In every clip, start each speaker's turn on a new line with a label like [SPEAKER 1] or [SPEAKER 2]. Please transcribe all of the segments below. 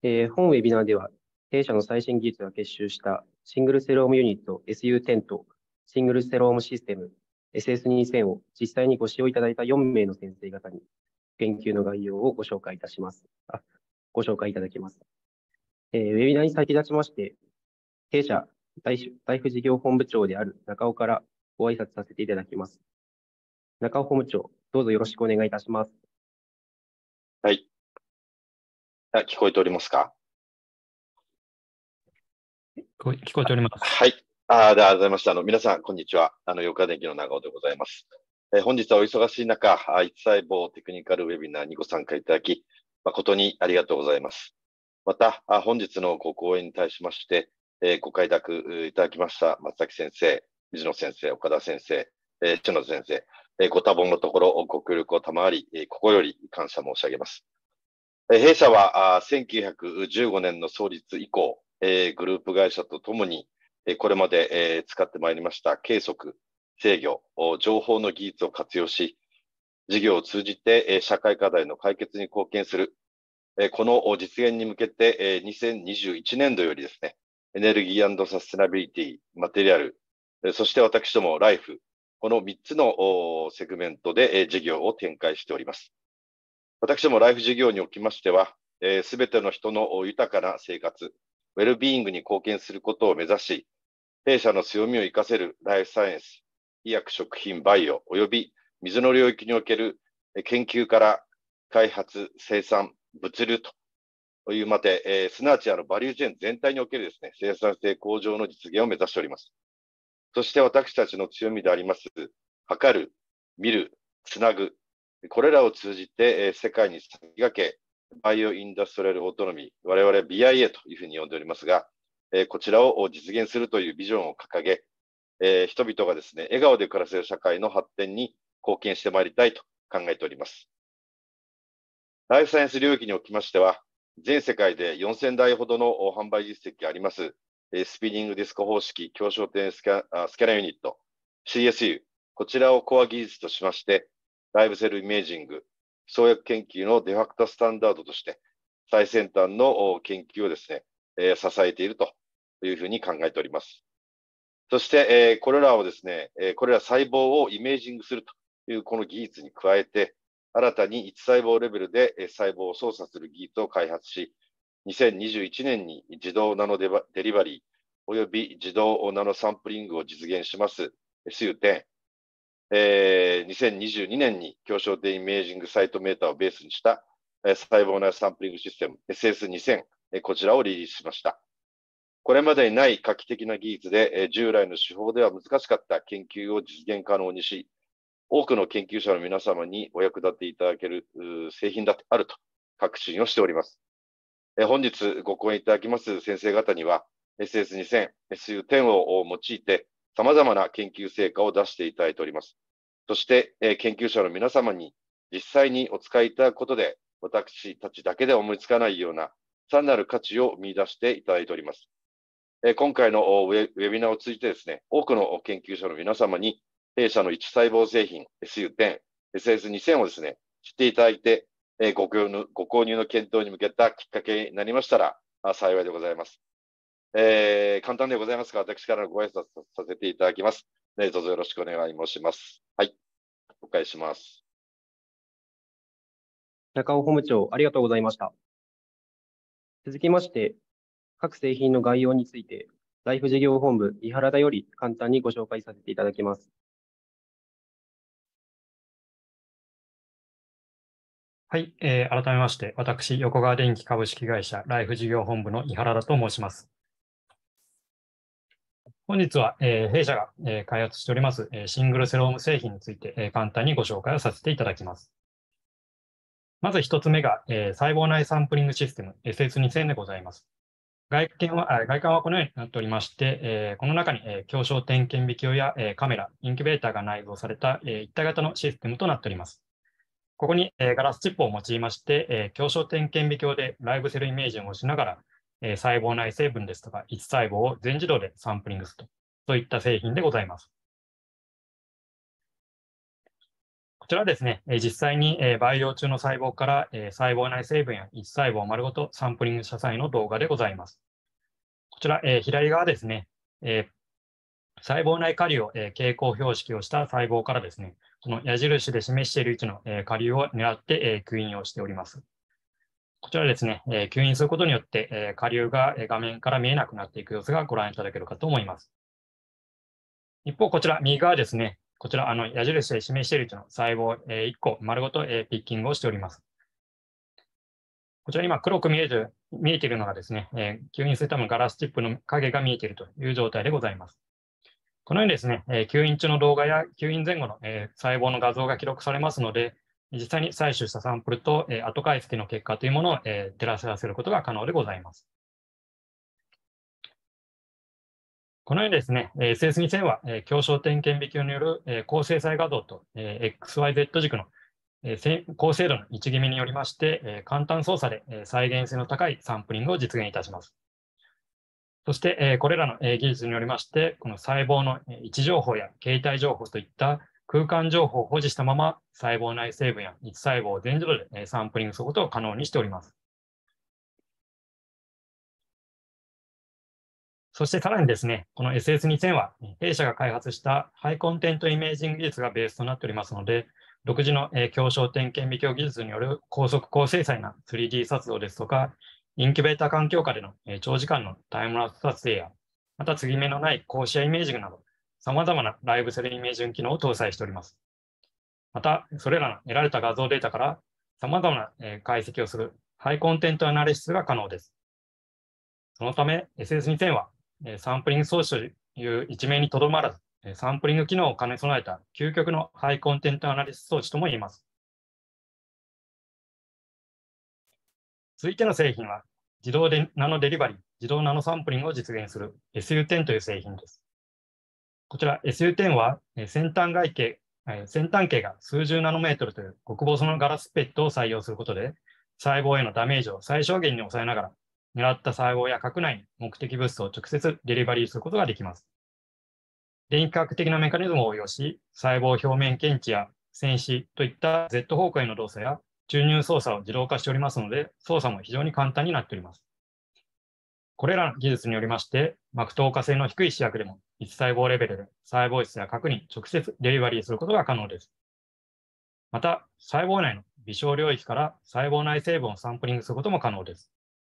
[SPEAKER 1] 本ウェビナーでは、弊社の最新技術が結集したシングルセロームユニット SU10 とシングルセロームシステム SS2000 を実際にご使用いただいた4名の先生方に研究の概要をご紹介いたします。ご紹介いただきます。ウェビナーに先立ちまして、弊社ライフ事業本部長である中尾からご挨拶させていただきます。中尾本部長、どうぞよろしくお願いいたします。
[SPEAKER 2] はい。聞こえておりますか？
[SPEAKER 3] 聞こえております。
[SPEAKER 2] はい。ではございました。皆さん、こんにちは。ヨカ電機の長尾でございます。本日はお忙しい中、一細胞テクニカルウェビナーにご参加いただき、誠にありがとうございます。また、本日のご講演に対しまして、ご快諾いただきました松崎先生、水野先生、岡田先生、篠田先生、ご多忙のところご協力を賜り、心より感謝申し上げます。弊社は1915年の創立以降、グループ会社とともに、これまで使ってまいりました計測、制御、情報の技術を活用し、事業を通じて社会課題の解決に貢献する、この実現に向けて2021年度よりですね、エネルギー&サステナビリティ、マテリアル、そして私どもライフ、この3つのセグメントで事業を展開しております。私どもライフ事業におきましては、すべての人の豊かな生活、ウェルビーイングに貢献することを目指し、弊社の強みを生かせるライフサイエンス、医薬食品、バイオ、および水の領域における研究から開発、生産、物流というまで、すなわちバリューチェーン全体におけるですね、生産性向上の実現を目指しております。そして私たちの強みであります、測る、見る、つなぐ、これらを通じて世界に先駆け、バイオインダストリアルオートノミー、我々 BIA というふうに呼んでおりますが、こちらを実現するというビジョンを掲げ、人々がですね、笑顔で暮らせる社会の発展に貢献してまいりたいと考えております。ライフサイエンス領域におきましては、全世界で4000台ほどの販売実績があります、スピニングディスク方式強焦点スキャナユニット、CSU、こちらをコア技術としまして、ライブセルイメージング、創薬研究のデファクトスタンダードとして、最先端の研究をですね、支えているというふうに考えております。そして、これらをですね、これら細胞をイメージングするというこの技術に加えて、新たに1細胞レベルで細胞を操作する技術を開発し、2021年に自動ナノデリバリーおよび自動ナノサンプリングを実現します SU10、2022年に強焦点イメージングサイトメーターをベースにした細胞内サンプリングシステム SS2000、こちらをリリースしました。これまでにない画期的な技術で従来の手法では難しかった研究を実現可能にし、多くの研究者の皆様にお役立ていただける製品であると確信をしております。本日ご講演いただきます先生方には SS2000、SU10 を用いて様々な研究成果を出していただいております。そして、研究者の皆様に実際にお使いいただくことで、私たちだけで思いつかないようなさらなる価値を見出していただいております。今回のウェビナーを通じてですね、多くの研究者の皆様に弊社の1細胞製品 SU10、SS2000 をですね、知っていただいて、ご購入の検討に向けたきっかけになりましたら幸いでございます。簡単でございますが、私からのご挨拶させていただきます。どうぞよろしくお願い申します。はい。お返しします。
[SPEAKER 1] 中尾本部長、ありがとうございました。続きまして、各製品の概要について、ライフ事業本部井原田より簡単にご紹介させていただきます。
[SPEAKER 3] はい、改めまして、私、横川電機株式会社ライフ事業本部の井原田と申します。本日は、弊社が、開発しております、シングルセローム製品について、簡単にご紹介をさせていただきます。まず一つ目が、細胞内サンプリングシステム SS2000 でございます。外観はこのようになっておりまして、この中に、強焦点顕微鏡や、カメラ、インキュベーターが内蔵された、一体型のシステムとなっております。ここに、ガラスチップを用いまして、強焦点顕微鏡でライブセルイメージングをしながら、細胞内成分ですとか、1細胞を全自動でサンプリングすると、そういった製品でございます。 こちらですね、実際に培養中の細胞から細胞内成分や1細胞を丸ごとサンプリングした際の動画でございます。こちら、左側ですね、細胞内下流を蛍光標識をした細胞からですね、この矢印で示している位置の下流を狙って吸引をしております。こちらですね、吸引することによって下流が画面から見えなくなっていく様子がご覧いただけるかと思います。一方、こちら右側ですね、こちら矢印で示している位置の細胞1個丸ごとピッキングをしております。こちら今黒く見えているのがですね、吸引するためのガラスチップの影が見えているという状態でございます。このようにですね、吸引中の動画や吸引前後の細胞の画像が記録されますので、実際に採取したサンプルと後解析の結果というものを照らし合わせることが可能でございます。このようにですね、SS2000 は強焦点顕微鏡による高精細画像と XYZ 軸の高精度の位置決めによりまして、簡単操作で再現性の高いサンプリングを実現いたします。そして、これらの技術によりまして、この細胞の位置情報や形態情報といった空間情報を保持したまま、細胞内成分や1細胞を全自動でサンプリングすることを可能にしております。そしてさらにですね、この SS2000 は弊社が開発したハイコンテントイメージング技術がベースとなっておりますので、独自の強焦点顕微鏡技術による高速高精細な 3D 撮影ですとか、インキュベーター環境下での長時間のタイムラプス撮影や、また継ぎ目のない高視野イメージングなど、様々なライブセルイメージング機能を搭載しております。また、それらの得られた画像データから様々な解析をするハイコンテントアナリシスが可能です。そのため、SS2000 はサンプリング装置という一面にとどまらず、サンプリング機能を兼ね備えた究極のハイコンテントアナリシス装置とも言えます。続いての製品は、自動でナノデリバリー、自動ナノサンプリングを実現する SU10 という製品です。こちら SU10 は先端径が数十ナノメートルという極細のガラスペットを採用することで、細胞へのダメージを最小限に抑えながら、狙った細胞や核内に目的物質を直接デリバリーすることができます。電気科学的なメカニズムを応用し、細胞表面検知や線視といった Z 方向への動作や注入操作を自動化しておりますので、操作も非常に簡単になっております。これらの技術によりまして、膜透過性の低い試薬でも、1細胞レベルで細胞質や核に直接デリバリーすることが可能です。また、細胞内の微小領域から細胞内成分をサンプリングすることも可能です。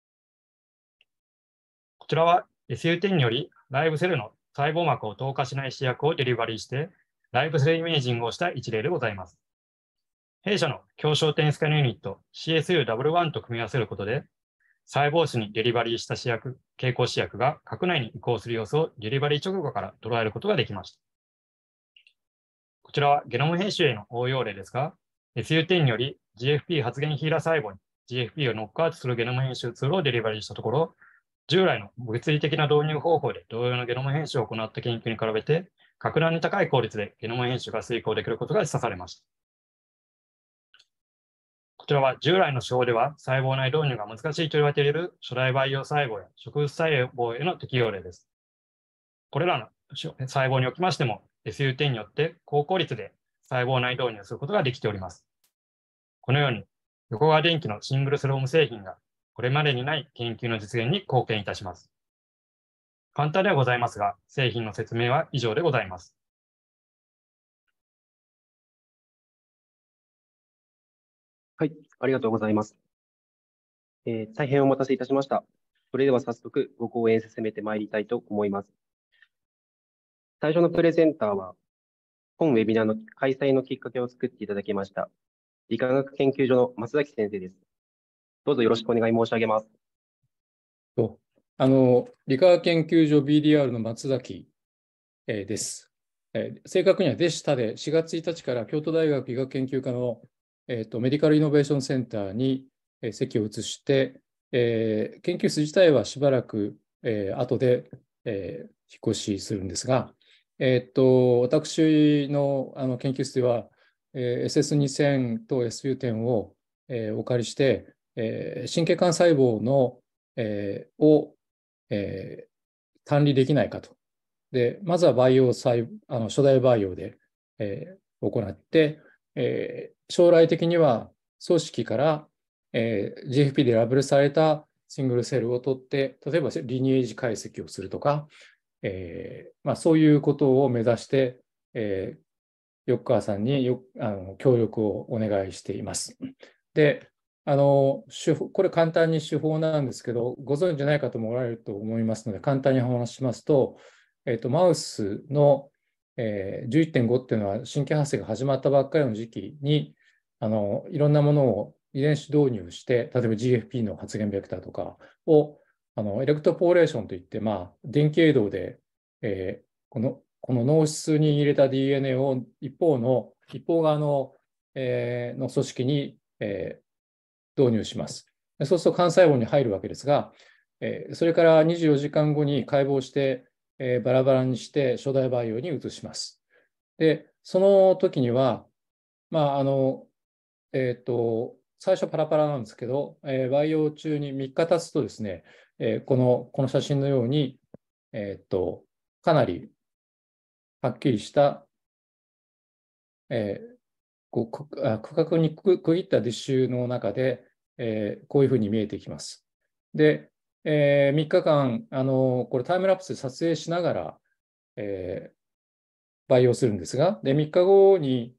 [SPEAKER 3] こちらは SU10 によりライブセルの細胞膜を透過しない試薬をデリバリーして、ライブセルイメージングをした一例でございます。弊社の強焦点スキャンユニット CSU-11 と組み合わせることで、細胞質にデリバリーした蛍光試薬が核内に移行する様子をデリバリー直後から捉えることができました。こちらはゲノム編集への応用例ですが、SU10 により GFP 発現ヒーラ細胞に GFP をノックアウトするゲノム編集ツールをデリバリーしたところ、従来の物理的な導入方法で同様のゲノム編集を行った研究に比べて、格段に高い効率でゲノム編集が遂行できることが示唆されました。こちらは従来の手法では細胞内導入が難しいと言われている初代培養細胞や植物細胞への適用例です。これらの細胞におきましても SU10 によって高効率で細胞内導入することができております。このように横川電機のシングルセローム製品がこれまでにない研究の実現に貢献いたします。簡単ではございますが、製品の説明は以上でございます。
[SPEAKER 1] はい、ありがとうございます。大変お待たせいたしました。それでは早速ご講演進めてまいりたいと思います。最初のプレゼンターは、本ウェビナーの開催のきっかけを作っていただきました、理化学研究所の松崎先生です。どうぞよろしくお願い申し上げます。
[SPEAKER 4] 理化学研究所 BDR の松崎です。正確にはデシタで4月1日から京都大学医学研究科のメディカルイノベーションセンターに席を移して、研究室自体はしばらく後で引っ越しするんですが、私の研究室では SS2000 と SU10 をお借りして、神経幹細胞のを管理できないかと。で、まずは初代培養で行って、 将来的には組織から、GFP でラベルされたシングルセルを取って、例えばリニエージ解析をするとか、そういうことを目指して、横川さんに協力をお願いしています。で、これ簡単に手法なんですけど、ご存知ない方もおられると思いますので、簡単にお話ししますと、マウスの、11.5 っていうのは神経発生が始まったばっかりの時期に、いろんなものを遺伝子導入して、例えば GFP の発現ベクターとかをエレクトポーレーションといって、電気誘導で、この脳室に入れた DNA を一方側の、組織に、導入します。そうすると幹細胞に入るわけですが、それから24時間後に解剖して、バラバラにして初代培養に移します。で、その時には、最初パラパラなんですけど、培養中に3日経つとですね、この写真のように、かなりはっきりした、区画に区切ったディッシュの中で、こういうふうに見えてきます。で、3日間これタイムラプスで撮影しながら、培養するんですが、で3日後に、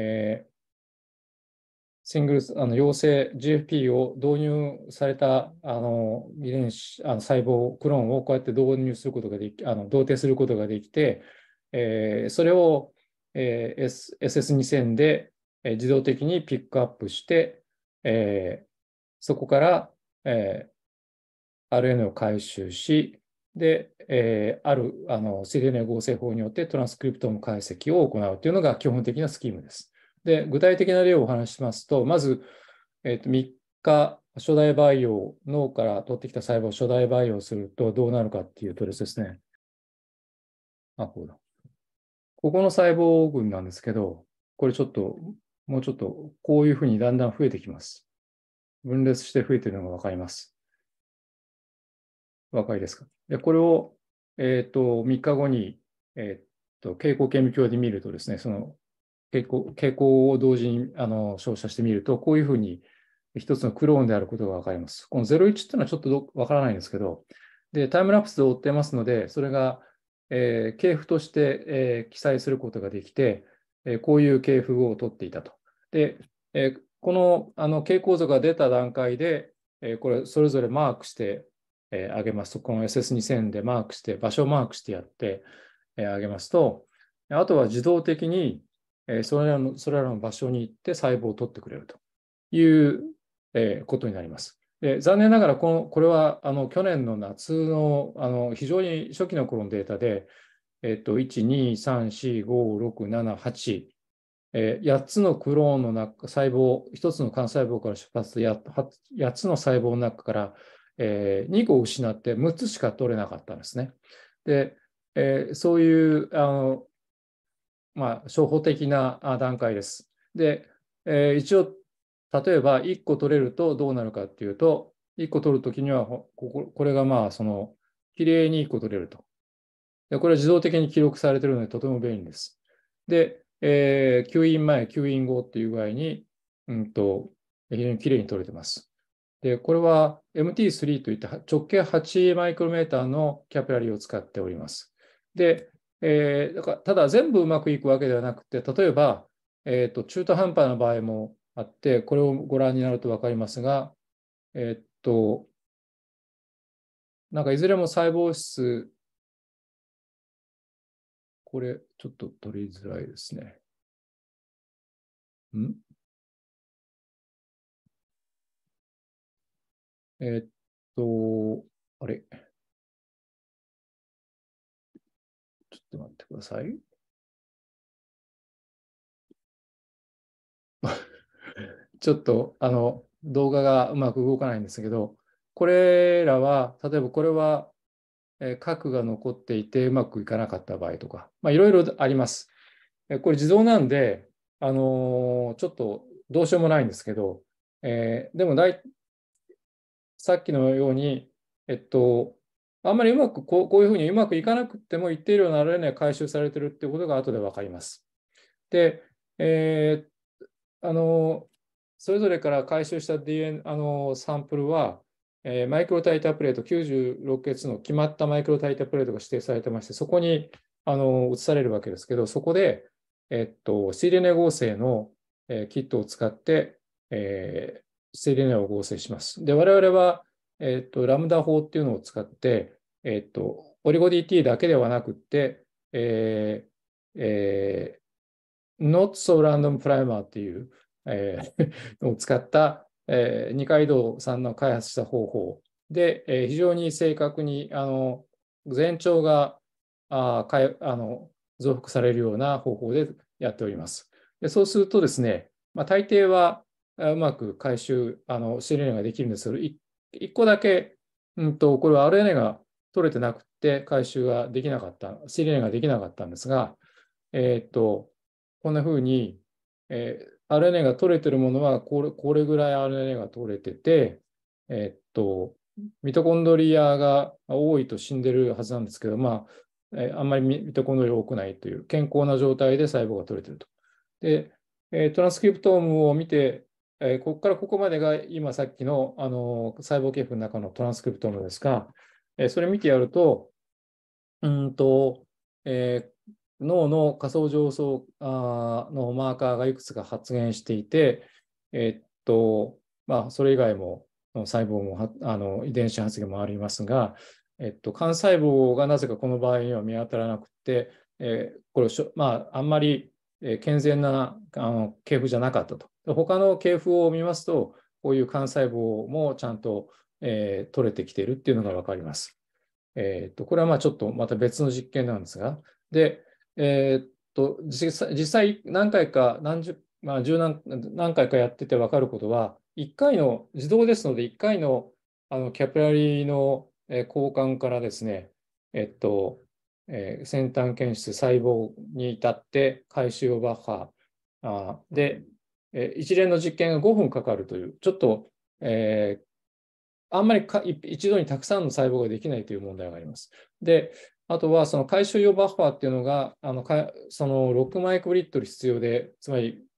[SPEAKER 4] シングル陽性 GFP を導入された遺伝子細胞クローンをこうやって導入することができ同定することができて、それを、SS2000 で自動的にピックアップして、そこから、RNA を回収し、で、あるcDNA 合成法によってトランスクリプトーム解析を行うというのが基本的なスキームです。で、具体的な例をお話ししますと、まず、3日、初代培養、脳から取ってきた細胞を初代培養するとどうなるかっていうとですね、こうだ。ここの細胞群なんですけど、これもうちょっと、こういうふうにだんだん増えてきます。分裂して増えているのがわかります。お分かりですか？で、これを、3日後に、蛍光顕微鏡で見るとですね、その蛍光を同時に照射してみると、こういうふうに一つのクローンであることが分かります。この01っていうのはちょっと分からないんですけど、で、タイムラプスで追ってますので、それが、系譜として、記載することができて、こういう系譜を取っていたと。で、この蛍光像が出た段階で、これそれぞれマークしてあげますと、この SS2000 でマークして、場所をマークしてやってあげますと、あとは自動的にそれらの場所に行って細胞を取ってくれるということになります。残念ながらこれは去年の夏の非常に初期の頃のデータで、1、2、3、4、5、6、7、8、8つのクローンの細胞、1つの幹細胞から出発して8つの細胞の中から2個失って6つしか取れなかったんですね。で、そういう初歩的な段階です。で、一応、例えば1個取れるとどうなるかっていうと、1個取るときにはこれがきれいに1個取れると。で、これは自動的に記録されているのでとても便利です。で、吸引前、吸引後っていう具合に、非常にきれいに取れてます。で、これは MT3 といって直径8マイクロメーターのキャピラリーを使っております。で、ただ全部うまくいくわけではなくて、例えば、中途半端な場合もあって、これをご覧になると分かりますが、なんかいずれも細胞質、これちょっと取りづらいですね。あれ。ちょっと待ってください。ちょっと動画がうまく動かないんですけど、これらは、例えばこれは核が残っていてうまくいかなかった場合とか、いろいろあります。これ自動なんで、ちょっとどうしようもないんですけど、でもさっきのように、あんまりこういうふうにうまくいかなくても一定量のRNAが回収されているということが後で分かります。で、 それぞれから回収した DNA サンプルは、マイクロタイタープレート96ケの決まったマイクロタイタープレートが指定されてまして、そこに移されるわけですけど、そこで、cDNA 合成の、キットを使って、cDNA を合成します。で、我々は、ラムダ法っていうのを使って、オリゴ DT だけではなくて、Not So Random Primer っていう、を使った、二階堂さんの開発した方法で、非常に正確に前兆が増幅されるような方法でやっております。でそうするとですね、大抵はうまく回収、cDNA ができるんですけど、1個だけ、これは RNA が取れてなくて回収ができなかった、cDNA ができなかったんですが、こんなふうに、RNA が取れてるものはこれぐらい RNA が取れてて、ミトコンドリアが多いと死んでるはずなんですけど、あんまりミトコンドリア多くないという健康な状態で細胞が取れてると。で、トランスクリプトームを見て、ここからここまでが今さっきの、細胞系譜の中のトランスクリプトームですが、それ見てやると、脳の下層上層のマーカーがいくつか発現していて、それ以外も細胞も遺伝子発現もありますが、幹細胞がなぜかこの場合には見当たらなくて、これあんまり健全な系譜じゃなかったと。他の系譜を見ますと、こういう幹細胞もちゃんと、取れてきているっていうのが分かります。これはちょっとまた別の実験なんですが、で、実際何回か十何回かやってて分かることは、1回の自動ですので、1回のキャピラリーの交換からですね、先端検出細胞に至って回収をバッファーで、一連の実験が5分かかるという、ちょっと、あんまり一度にたくさんの細胞ができないという問題があります。で、あとはその回収用バッファーっていうのがその6マイクロリットル必要で、つまり、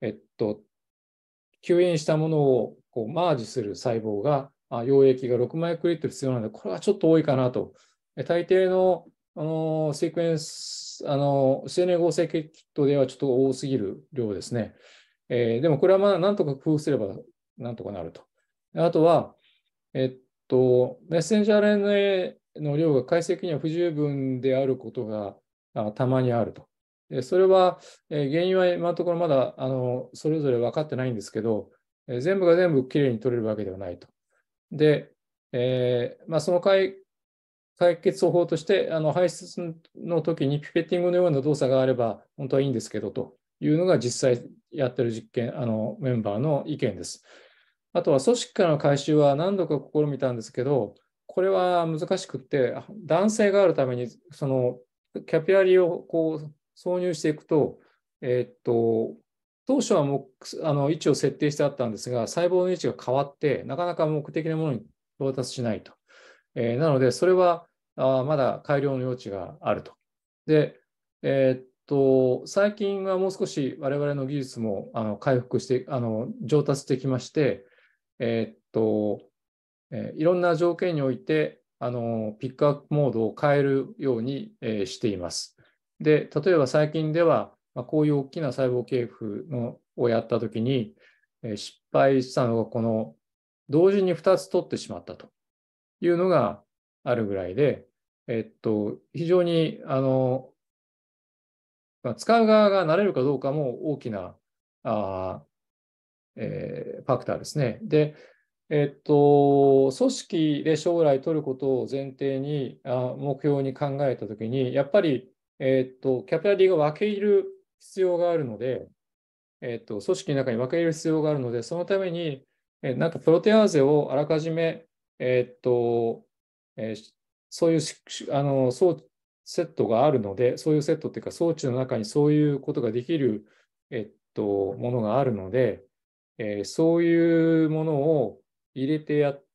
[SPEAKER 4] 吸引したものをこうマージする細胞が、溶液が6マイクロリットル必要なので、これはちょっと多いかなと。大抵のシークエンス、cDNA 合成キットではちょっと多すぎる量ですね。でもこれはなんとか工夫すればなんとかなると。あとは、メッセンジャー RNA の量が解析には不十分であることがたまにあると。それは、原因は今のところまだそれぞれ分かってないんですけど、全部が全部きれいに取れるわけではないと。で、その解決方法として、排出の時にピペッティングのような動作があれば本当はいいんですけどというのが実際やってる実験、メンバーの意見です。あとは組織からの回収は何度か試みたんですけど、これは難しくって、弾性があるために、そのキャピラリーをこう挿入していくと、当初は位置を設定してあったんですが、細胞の位置が変わって、なかなか目的なものに到達しないと。なので、それはまだ改良の余地があると。で、最近はもう少し我々の技術も回復して、上達してきまして、いろんな条件においてピックアップモードを変えるようにしています。で、例えば最近では、こういう大きな細胞系譜をやったときに、失敗したのがこの同時に2つ取ってしまったというのがあるぐらいで、非常に使う側が慣れるかどうかも大きなファクターですね。で、組織で将来取ることを前提に目標に考えたときに、やっぱり、キャピラリーが分け入る必要があるので、組織の中に分け入れる必要があるので、そのために、なんかプロテアーゼをあらかじめ、そういうセットがあるので、そういうセットっていうか装置の中にそういうことができる、ものがあるので、そういうものを入れてやって、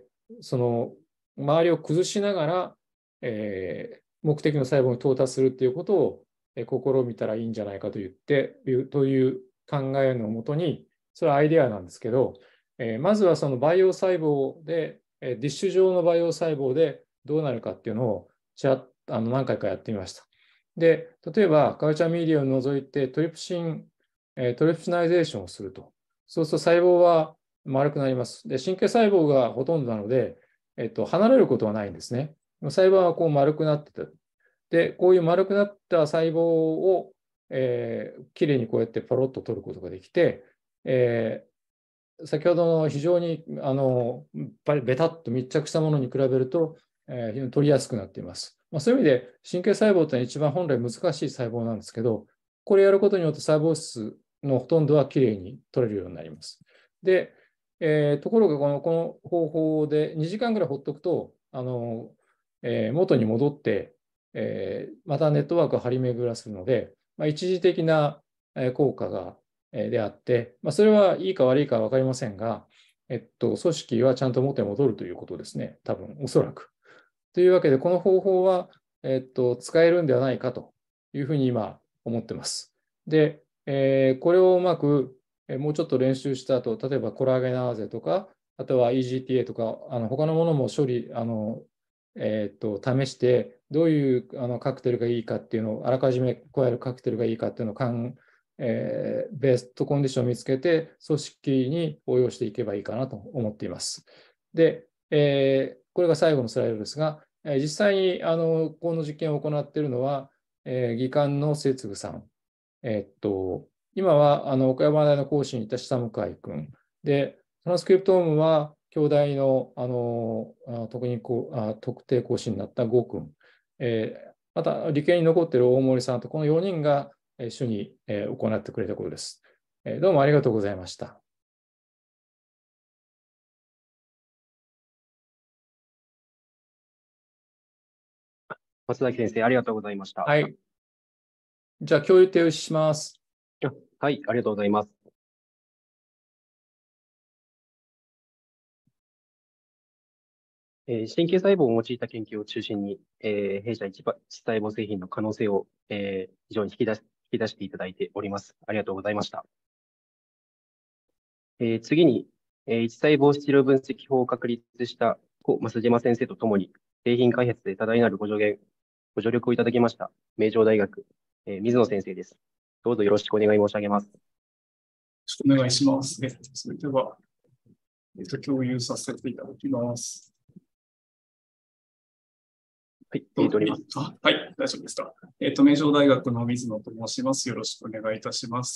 [SPEAKER 4] その周りを崩しながら、目的の細胞に到達するっていうことを試みたらいいんじゃないかという考えのもとに、それはアイデアなんですけど、まずはその培養細胞で、ディッシュ状の培養細胞でどうなるかっていうのを何回かやってみました。で、例えばカルチャーミディアを除いてトリプシナイゼーションをすると。そうすると細胞は丸くなります。で、神経細胞がほとんどなので、離れることはないんですね。細胞はこう丸くなってた。で、こういう丸くなった細胞を、きれいにこうやってパロッと取ることができて、先ほどの非常にベタッと密着したものに比べると、非常に取りやすくなっています。そういう意味で神経細胞というのは一番本来難しい細胞なんですけど、これやることによって細胞質のほとんどはきれいに取れるようになります。で、ところがこの方法で2時間ぐらいほっとくと元に戻って、またネットワークを張り巡らすので、一時的な効果がであって、それはいいか悪いかは分かりませんが、組織はちゃんと元に戻るということですね、多分おそらく。というわけで、この方法は、使えるんではないかというふうに今思ってます。で、これをうまくもうちょっと練習した後、例えばコラーゲナーゼとか、あとは EGTA とか、他のものも試して、どういうカクテルがいいかっていうのを、あらかじめ加えるカクテルがいいかっていうのをベストコンディションを見つけて、組織に応用していけばいいかなと思っています。で、これが最後のスライドですが、実際にこの実験を行っているのは、技官の末次さん。今は岡山大の講師にいた下向井君。で、トランスクリプトームは、京大の特定講師になった郷君。また、理系に残っている大森さんと、この4人が一緒に行ってくれたことです。どうもありがとうございました。
[SPEAKER 1] 松崎先生、ありがとうございました。
[SPEAKER 4] はい。じゃあ、共有停止します。
[SPEAKER 1] はい、ありがとうございます。神経細胞を用いた研究を中心に、弊社一細胞製品の可能性を、非常に引き出していただいております。ありがとうございました。次に、一細胞質量分析法を確立した増島先生とともに、製品開発で多大なるご助力をいただきました、名城大学、水野先生です。どうぞよろしくお願い申し上げます。よろ
[SPEAKER 5] しくお願いします。それでは、共有させていただきます。
[SPEAKER 1] はい、おります。
[SPEAKER 5] はい、大丈夫ですか。名城大学の水野と申します。よろしくお願いいたします。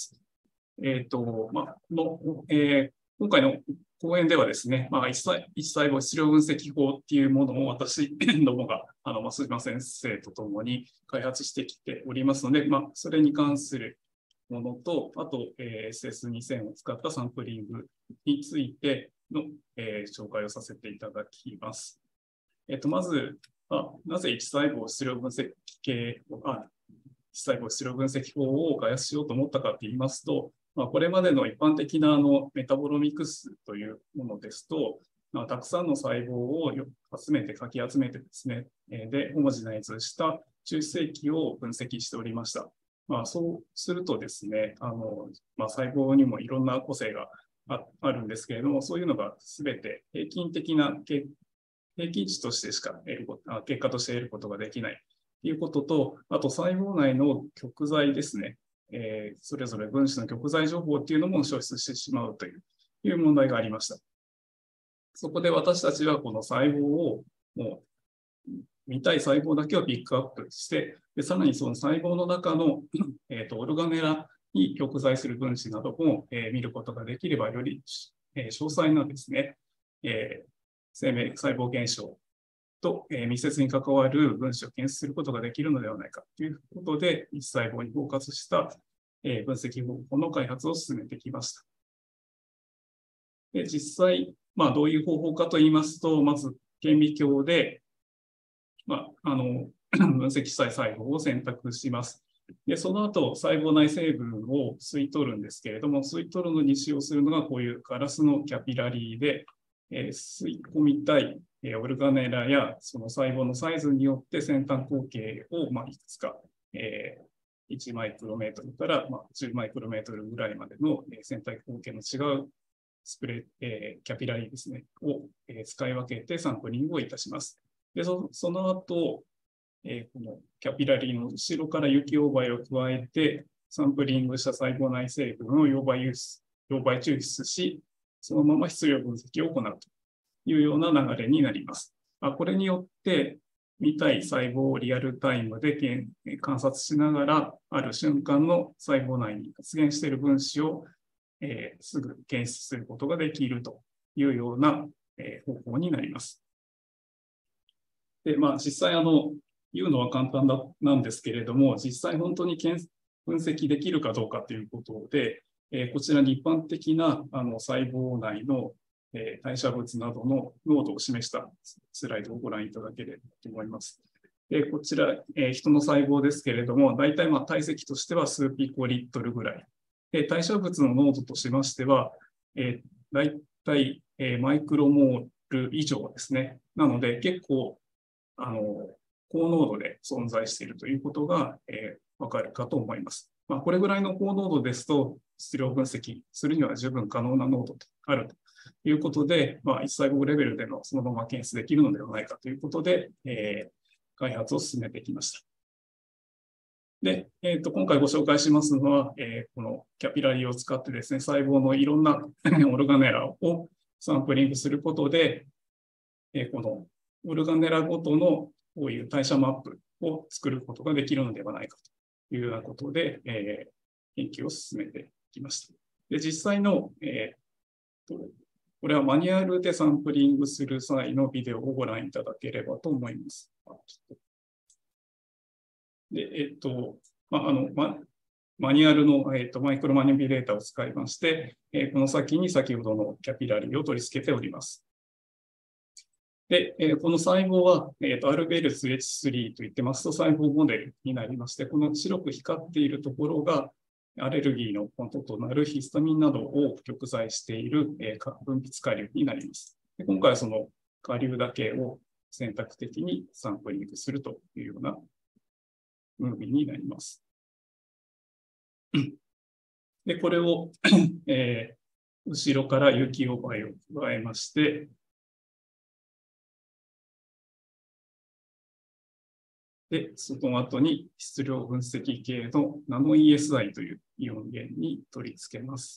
[SPEAKER 5] 今回の講演ではですね、一細胞質量分析法っていうものを私どもが増島先生とともに開発してきておりますので、それに関するものと、あと、SS2000 を使ったサンプリングについての、紹介をさせていただきます。まず、なぜ一細胞質量分析法を開発しようと思ったかといいますと、これまでの一般的なメタボロミクスというものですと、たくさんの細胞をかき集めてですね、で、ホモジナイズした中性液を分析しておりました。そうするとですね、細胞にもいろんな個性があるんですけれども、そういうのがすべて平均値としてしか結果として得ることができないということと、あと細胞内の極材ですね、それぞれ分子の極材情報っていうのも消失してしまうという問題がありました。そこで私たちはこの細胞をもう見たい細胞だけをピックアップして、でさらにその細胞の中のオルガネラに極材する分子なども見ることができれば、より詳細なですね、細胞現象と密接に関わる分子を検出することができるのではないかということで、一細胞にフォーカスした分析方法の開発を進めてきました。で実際、どういう方法かといいますと、まず顕微鏡で、分析したい細胞を選択します。でその後、細胞内成分を吸い取るんですけれども、吸い取るのに使用するのがこういうガラスのキャピラリーで、吸い込みたいオルガネラやその細胞のサイズによって先端口径をいくつか 1マイクロメートルから10マイクロメートルぐらいまでの線体口径の違うキャピラリーですね、を使い分けてサンプリングをいたします。で、その後、このキャピラリーの後ろから有機溶媒を加えて、サンプリングした細胞内成分を溶媒抽出し、そのまま質量分析を行うというような流れになります。これによって、見たい細胞をリアルタイムで観察しながら、ある瞬間の細胞内に発現している分子を、すぐ検出することができるというような、方法になります。で、実際言うのは簡単なんですけれども、実際本当に分析できるかどうかということで、こちらに一般的な細胞内の代謝物などの濃度を示したスライドをご覧いただければと思います。でこちら、人の細胞ですけれども、大体体積としては数ピコリットルぐらい。で代謝物の濃度としましては、大体マイクロモール以上ですね。なので、結構高濃度で存在しているということが、わかるかと思います。これぐらいの高濃度ですと、質量分析するには十分可能な濃度とあるということで、1細胞レベルでのそのまま検出できるのではないかということで、開発を進めてきました。で、今回ご紹介しますのは、このキャピラリーを使ってですね、細胞のいろんなオルガネラをサンプリングすることで、このオルガネラごとのこういう代謝マップを作ることができるのではないかというようなことで、研究を進めてきました。で、実際の、これはマニュアルでサンプリングする際のビデオをご覧いただければと思います。で、マニュアルの、マイクロマニピュレーターを使いまして、この先に先ほどのキャピラリーを取り付けております。で、この細胞は、アルベルス H3 といってマスト細胞モデルになりまして、この白く光っているところが、アレルギーの元となるヒスタミンなどを極材している分泌顆粒になります。で今回はその顆粒だけを選択的にサンプリングするというようなムービーになります。で、これを、後ろから有機溶媒を加えまして、で、その後に質量分析系のナノ ESI というイオン源に取り付けます。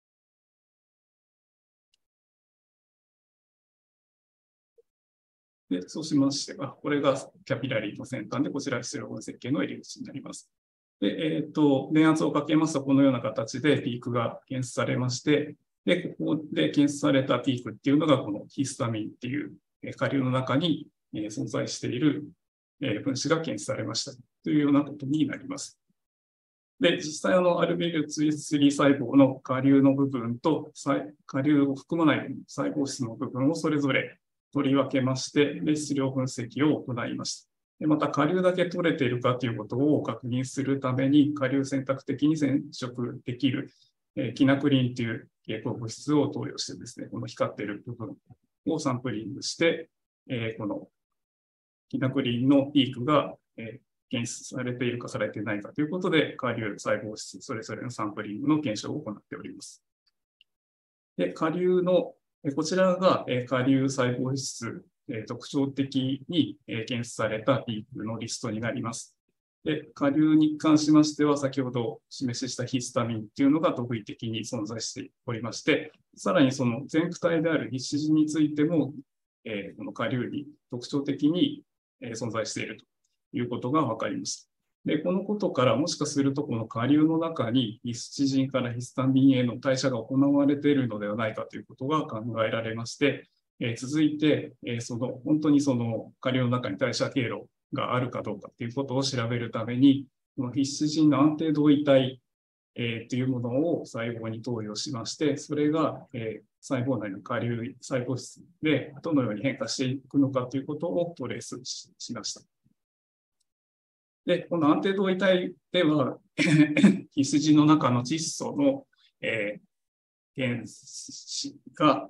[SPEAKER 5] で、そうしましては、これがキャピラリーの先端で、こちら質量分析系の入り口になります。で、電圧をかけますと、このような形でピークが検出されまして、で、ここで検出されたピークっていうのが、このヒスタミンっていう顆粒の中に存在している分子が検出されましたというようなことになります。で、実際アルベル2 3細胞の顆粒の部分と顆粒を含まない細胞質の部分をそれぞれ取り分けまして、で質量分析を行いました。でまた、顆粒だけ取れているかということを確認するために、顆粒選択的に染色できるキナクリンという蛍光物質を投与してですね、この光っている部分をサンプリングして、このキナクリンのピークが検出されているかされていないかということで、顆粒細胞質それぞれのサンプリングの検証を行っております。で、顆粒の、こちらが顆粒細胞質、特徴的に検出されたピークのリストになります。で、顆粒に関しましては、先ほど示ししたヒスタミンというのが特異的に存在しておりまして、さらにその前駆体であるヒシジンについても、この顆粒に特徴的に存在しているということが分かります。で、このことからもしかするとこの顆粒の中にヒスチジンからヒスタミンへの代謝が行われているのではないかということが考えられまして、続いて本当にその顆粒の中に代謝経路があるかどうかということを調べるために、このヒスチジンの安定同位体というものを細胞に投与しまして、それが細胞内の顆粒細胞質でどのように変化していくのかということをトレースしました。で、この安定同位体では、ヒスジンの中の窒素の元素が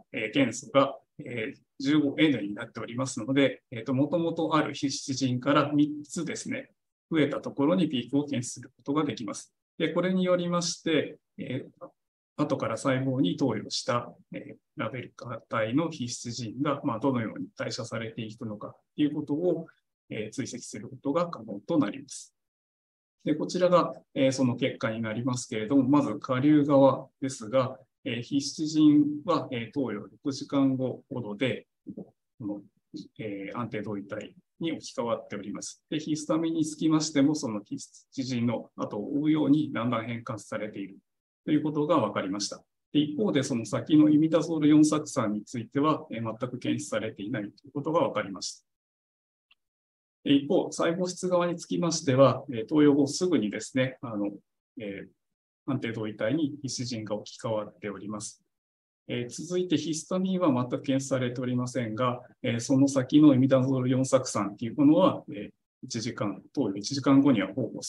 [SPEAKER 5] 15N になっておりますので、もともとあるヒスジンから3つですね、 増えたところにピークを検出することができます。で、これによりまして、後から細胞に投与した、ラベル体の皮質ジーンが、どのように代謝されていくのかということを、追跡することが可能となります。で、こちらが、その結果になりますけれども、まず下流側ですが、皮質ジーンは、投与6時間後ほどで、この安定同位体に置き換わっております。で、ヒスタミンにつきましても、その皮質ジーンの後を追うようにだんだん変換されているということが分かりました。で、一方で、その先のイミダゾール4酢酸については、全く検出されていないということが分かりました。で、一方、細胞質側につきましては、投与後すぐにですね、安定同位体に皮質ジーンが置き換わっております。続いてヒスタミンは全く検出されておりませんが、その先のイミダゾール4酢酸というものは、1時間、投与1時間後にはほぼ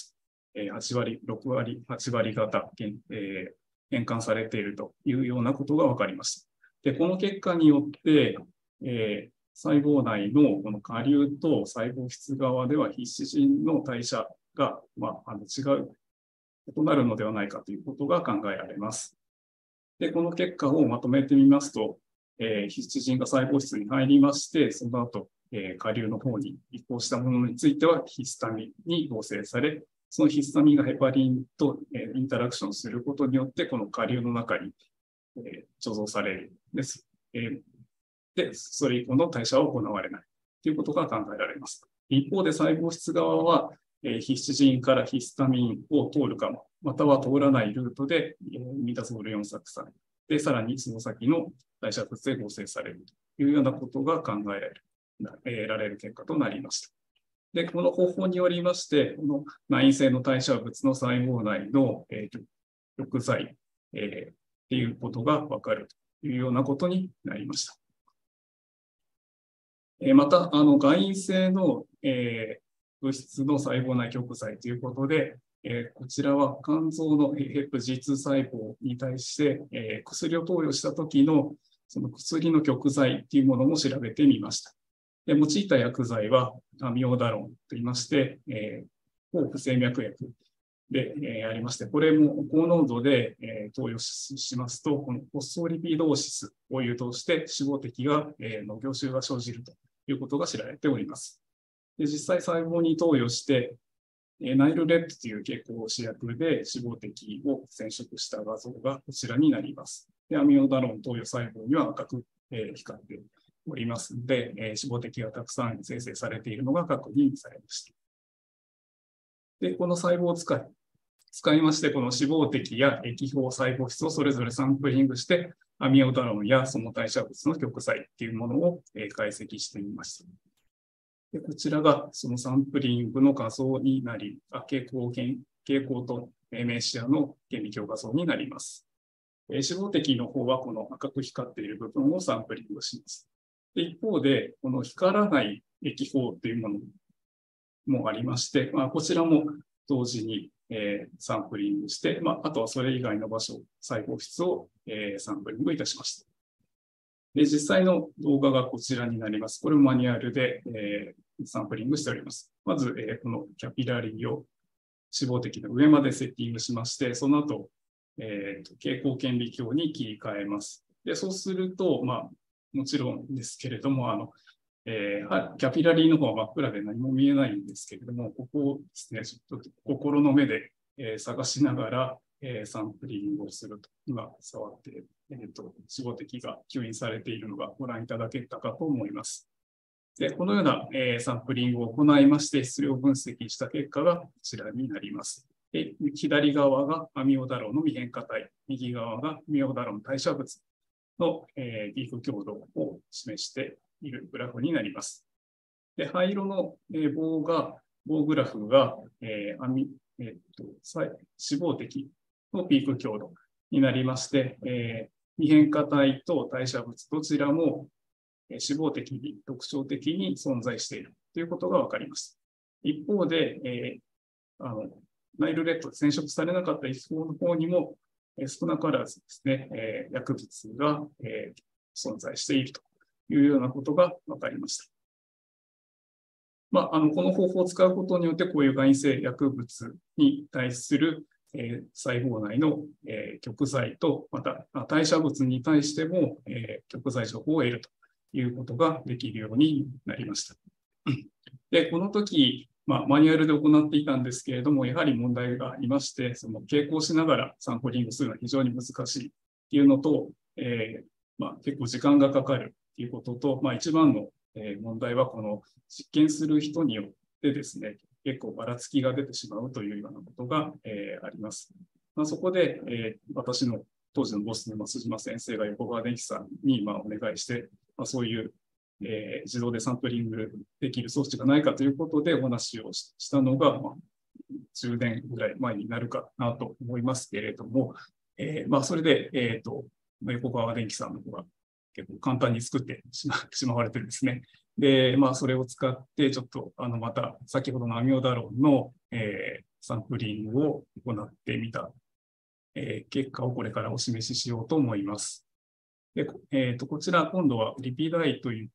[SPEAKER 5] 8割、6割、8割方、変換されているというようなことが分かりました。で、この結果によって、細胞内のこの下流と細胞質側では皮質ジーンの代謝が、違う、異なるのではないかということが考えられます。で、この結果をまとめてみますと、皮質ジーンが細胞質に入りまして、その後、下流の方に移行したものについてはヒスタミンに合成され、そのヒスタミンがヘパリンとインタラクションすることによって、この下流の中に貯蔵されるんです。で、それ以降の代謝は行われないということが考えられます。一方で細胞質側は、皮質ジーンからヒスタミンを通るかも、または通らないルートでイミダゾール4酢酸で、さらにその先の代謝物で合成されるというようなことが考えられる結果となりました。で、この方法によりまして、この内因性の代謝物の細胞内の極剤っていうことが分かるというようなことになりました。また、外因性の物質の細胞内極剤ということで、こちらは肝臓のHEP-G2 細胞に対して、薬を投与した時のその薬の極剤というものも調べてみました。で、用いた薬剤はアミオダロンといいまして、抗不整脈薬で、ありまして、これも高濃度で、投与しますと、このフォスフォリピドーシスを誘導して脂肪滴が、の凝集が生じるということが知られております。で、実際細胞に投与して、ナイルレッドという蛍光試薬で脂肪滴を染色した画像がこちらになります。で、アミオダロン投与細胞には赤く、光っておりますので、脂肪滴がたくさん生成されているのが確認されました。で、この細胞を使いまして、この脂肪滴や液胞細胞質をそれぞれサンプリングして、アミオダロンやその代謝物の極剤っていうものを解析してみました。で、こちらがそのサンプリングの画像になり、蛍光とメシアの顕微鏡画像になります。脂肪滴の方はこの赤く光っている部分をサンプリングします。で、一方で、この光らない液胞というものもありまして、こちらも同時にサンプリングして、あとはそれ以外の場所、細胞質をサンプリングいたしました。で、実際の動画がこちらになります。これもマニュアルでサンプリングしております。まず、このキャピラリーを脂肪滴の上までセッティングしまして、その後、蛍光顕微鏡に切り替えます。で、そうすると、もちろんですけれども、キャピラリーの方は真っ暗で何も見えないんですけれども、ここをですね、ちょっと心の目で、探しながら、サンプリングをすると、今触って、脂肪滴が吸引されているのがご覧いただけたかと思います。で、このような、サンプリングを行いまして、質量分析した結果がこちらになります。で、左側がアミオダロンの未変化体、右側がアミオダロン代謝物の、ピーク強度を示しているグラフになります。で、灰色の、棒グラフが、脂肪滴のピーク強度になりまして、未変化体と代謝物どちらも脂肪滴に特徴的に存在しているということが分かります。一方で、ナイルレッド、染色されなかった一方の方にも、少なからずですね、薬物が、存在しているというようなことが分かりました。 この方法を使うことによって、こういう害性薬物に対する、細胞内の、極剤と、また代謝物に対しても、極剤情報を得るということができるようになりました。で、この時、マニュアルで行っていたんですけれども、やはり問題がありまして、その傾向しながらサンプリングするのは非常に難しいというのと、結構時間がかかるということと、一番の問題は、この実験する人によってですね、結構ばらつきが出てしまうというようなことが、あります。そこで、私の当時のボスの増島先生が横川電機さんにお願いして、そういう自動でサンプリングできる装置がないかということでお話をしたのが、10年ぐらい前になるかなと思いますけれども、それで、横川電機さんの方が結構簡単に作ってしまわれてですね。で、それを使って、ちょっと、また、先ほどのアミオダロンの、サンプリングを行ってみた、結果をこれからお示ししようと思います。で、こちら、今度はリピダイといって、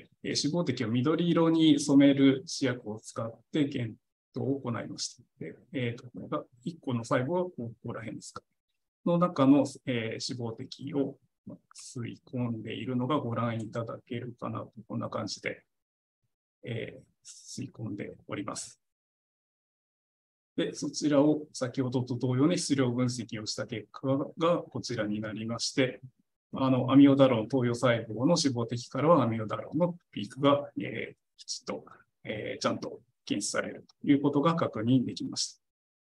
[SPEAKER 5] 脂肪滴を緑色に染める試薬を使って検討を行いました。で、これが1個の細胞はここら辺ですか。の中の、脂肪滴を吸い込んでいるのがご覧いただけるかなと、こんな感じで、吸い込んでおります。で、そちらを先ほどと同様に質量分析をした結果がこちらになりまして、アミオダロン投与細胞の脂肪滴からはアミオダロンのピークが、きちっと、ちゃんと検出されるということが確認できました。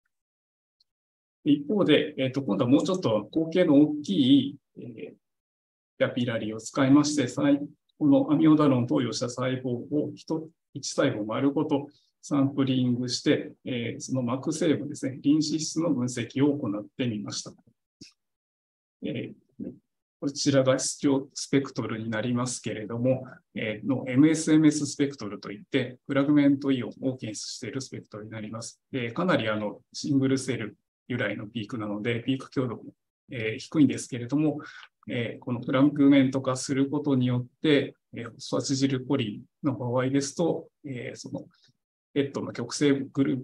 [SPEAKER 5] 一方で、今度はもうちょっと口径の大きい、キャピラリを使いまして、このアミオダロン投与した細胞を1細胞丸ごとサンプリングして、その膜成分ですね、リン脂質の分析を行ってみました。こちらが質量スペクトルになりますけれども、MSMS スペクトルといって、フラグメントイオンを検出しているスペクトルになります。で、かなりシングルセル由来のピークなので、ピーク強度も、低いんですけれども、このフラグメント化することによって、ホスファチジルコリンの場合ですと、そのペットの極性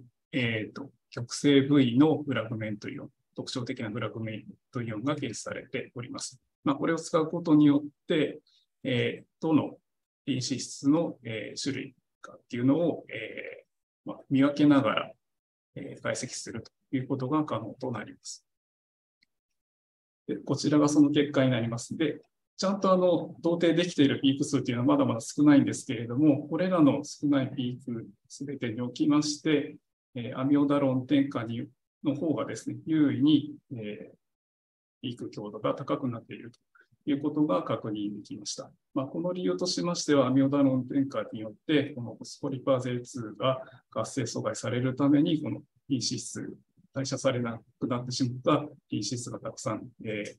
[SPEAKER 5] 部位のフラグメントイオン、特徴的なフラグメントイオンが検出されております。これを使うことによって、どのリン脂質の、種類かっていうのを、見分けながら、解析するということが可能となります。で、こちらがその結果になります。で、ちゃんと同定できているピーク数というのはまだまだ少ないんですけれども、これらの少ないピークすべてにおきまして、アミオダロン添加の方がですね、優位に、ピーク強度が高くなっているということが確認できました。この理由としましては、アミオダロン添加によって、このホスフォリパーゼ2が活性阻害されるために、このリン脂質、代謝されなくなってしまったリン脂質がたくさん、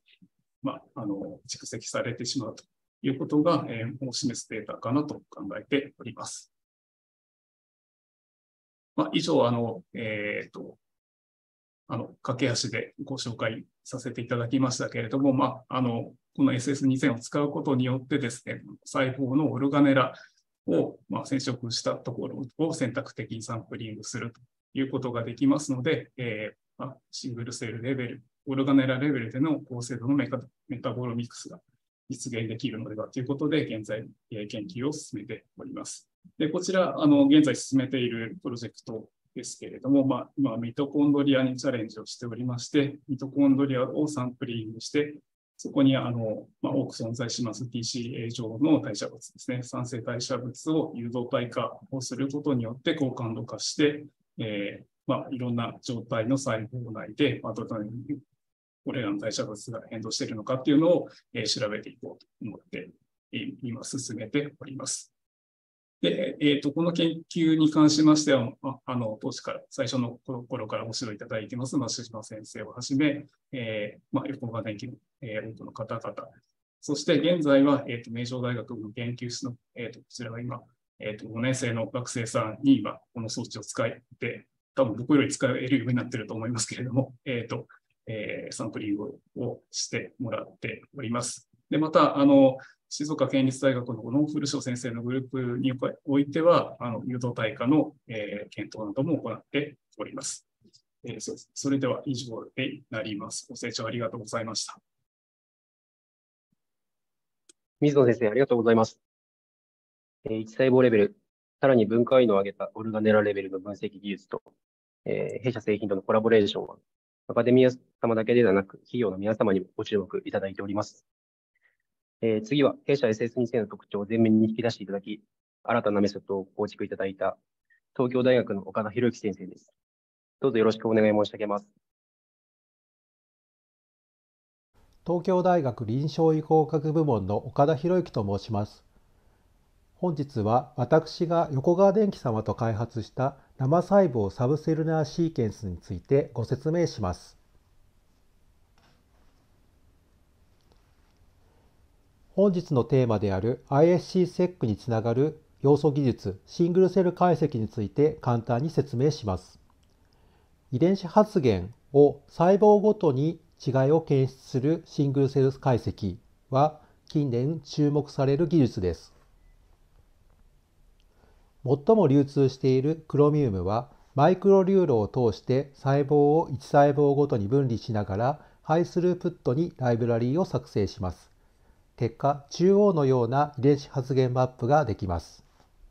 [SPEAKER 5] 蓄積されてしまうということが、を示すデータかなと考えております。以上、駆け足でご紹介させていただきましたけれども、この SS2000 を使うことによってですね、細胞のオルガネラを、染色したところを選択的にサンプリングするということができますので、シングルセルレベル、オルガネラレベルでの高精度のメタボロミクスが実現できるのではということで、現在、研究を進めております。で、こちら、現在進めているプロジェクトですけれども、今、ミトコンドリアにチャレンジをしておりまして、ミトコンドリアをサンプリングして、そこに多く存在します TCA 上の代謝物ですね、酸性代謝物を誘導体化をすることによって高感度化して、いろんな状態の細胞内で、どのようにこれらの代謝物が変動しているのかっていうのを、調べていこうと思って、今進めております。で、この研究に関しましては、当時から、最初の頃からご指導いただいています、増島先生をはじめ、横川電機の、多くの方々、そして現在は、名城大学の研究室の、こちらが今、5年生の学生さんに今、この装置を使って、多分僕より使えるようになっていると思いますけれども、サンプリングをしてもらっております。で、また、 静岡県立大学のノンフルショー先生のグループにおいては、誘導対価の、検討なども行っております。それでは以上でなります。ご清聴ありがとうございました。
[SPEAKER 1] 水野先生、ありがとうございます。1細胞レベル、さらに分解能を上げたオルガネラレベルの分析技術と、弊社製品とのコラボレーションは、アカデミア様だけではなく、企業の皆様にもご注目いただいております。次は、弊社 SS2000 の特徴を前面に引き出していただき、新たなメソッドを構築いただいた、東京大学の岡田博之先生です。どうぞよろしくお願い申し上げます。
[SPEAKER 6] 東京大学臨床医工学部門の岡田博之と申します。本日は私が横川電機様と開発した生細胞サブセルナーシーケンスについてご説明します。本日のテーマである ISC-SEC につながる要素技術シングルセル解析について簡単に説明します。遺伝子発現を細胞ごとに違いを検出するシングルセル解析は近年注目される技術です。最も流通しているクロミウムはマイクロ流路を通して細胞を1細胞ごとに分離しながらハイスループットにライブラリーを作成します。結果、中央のような遺伝子発現マップができます。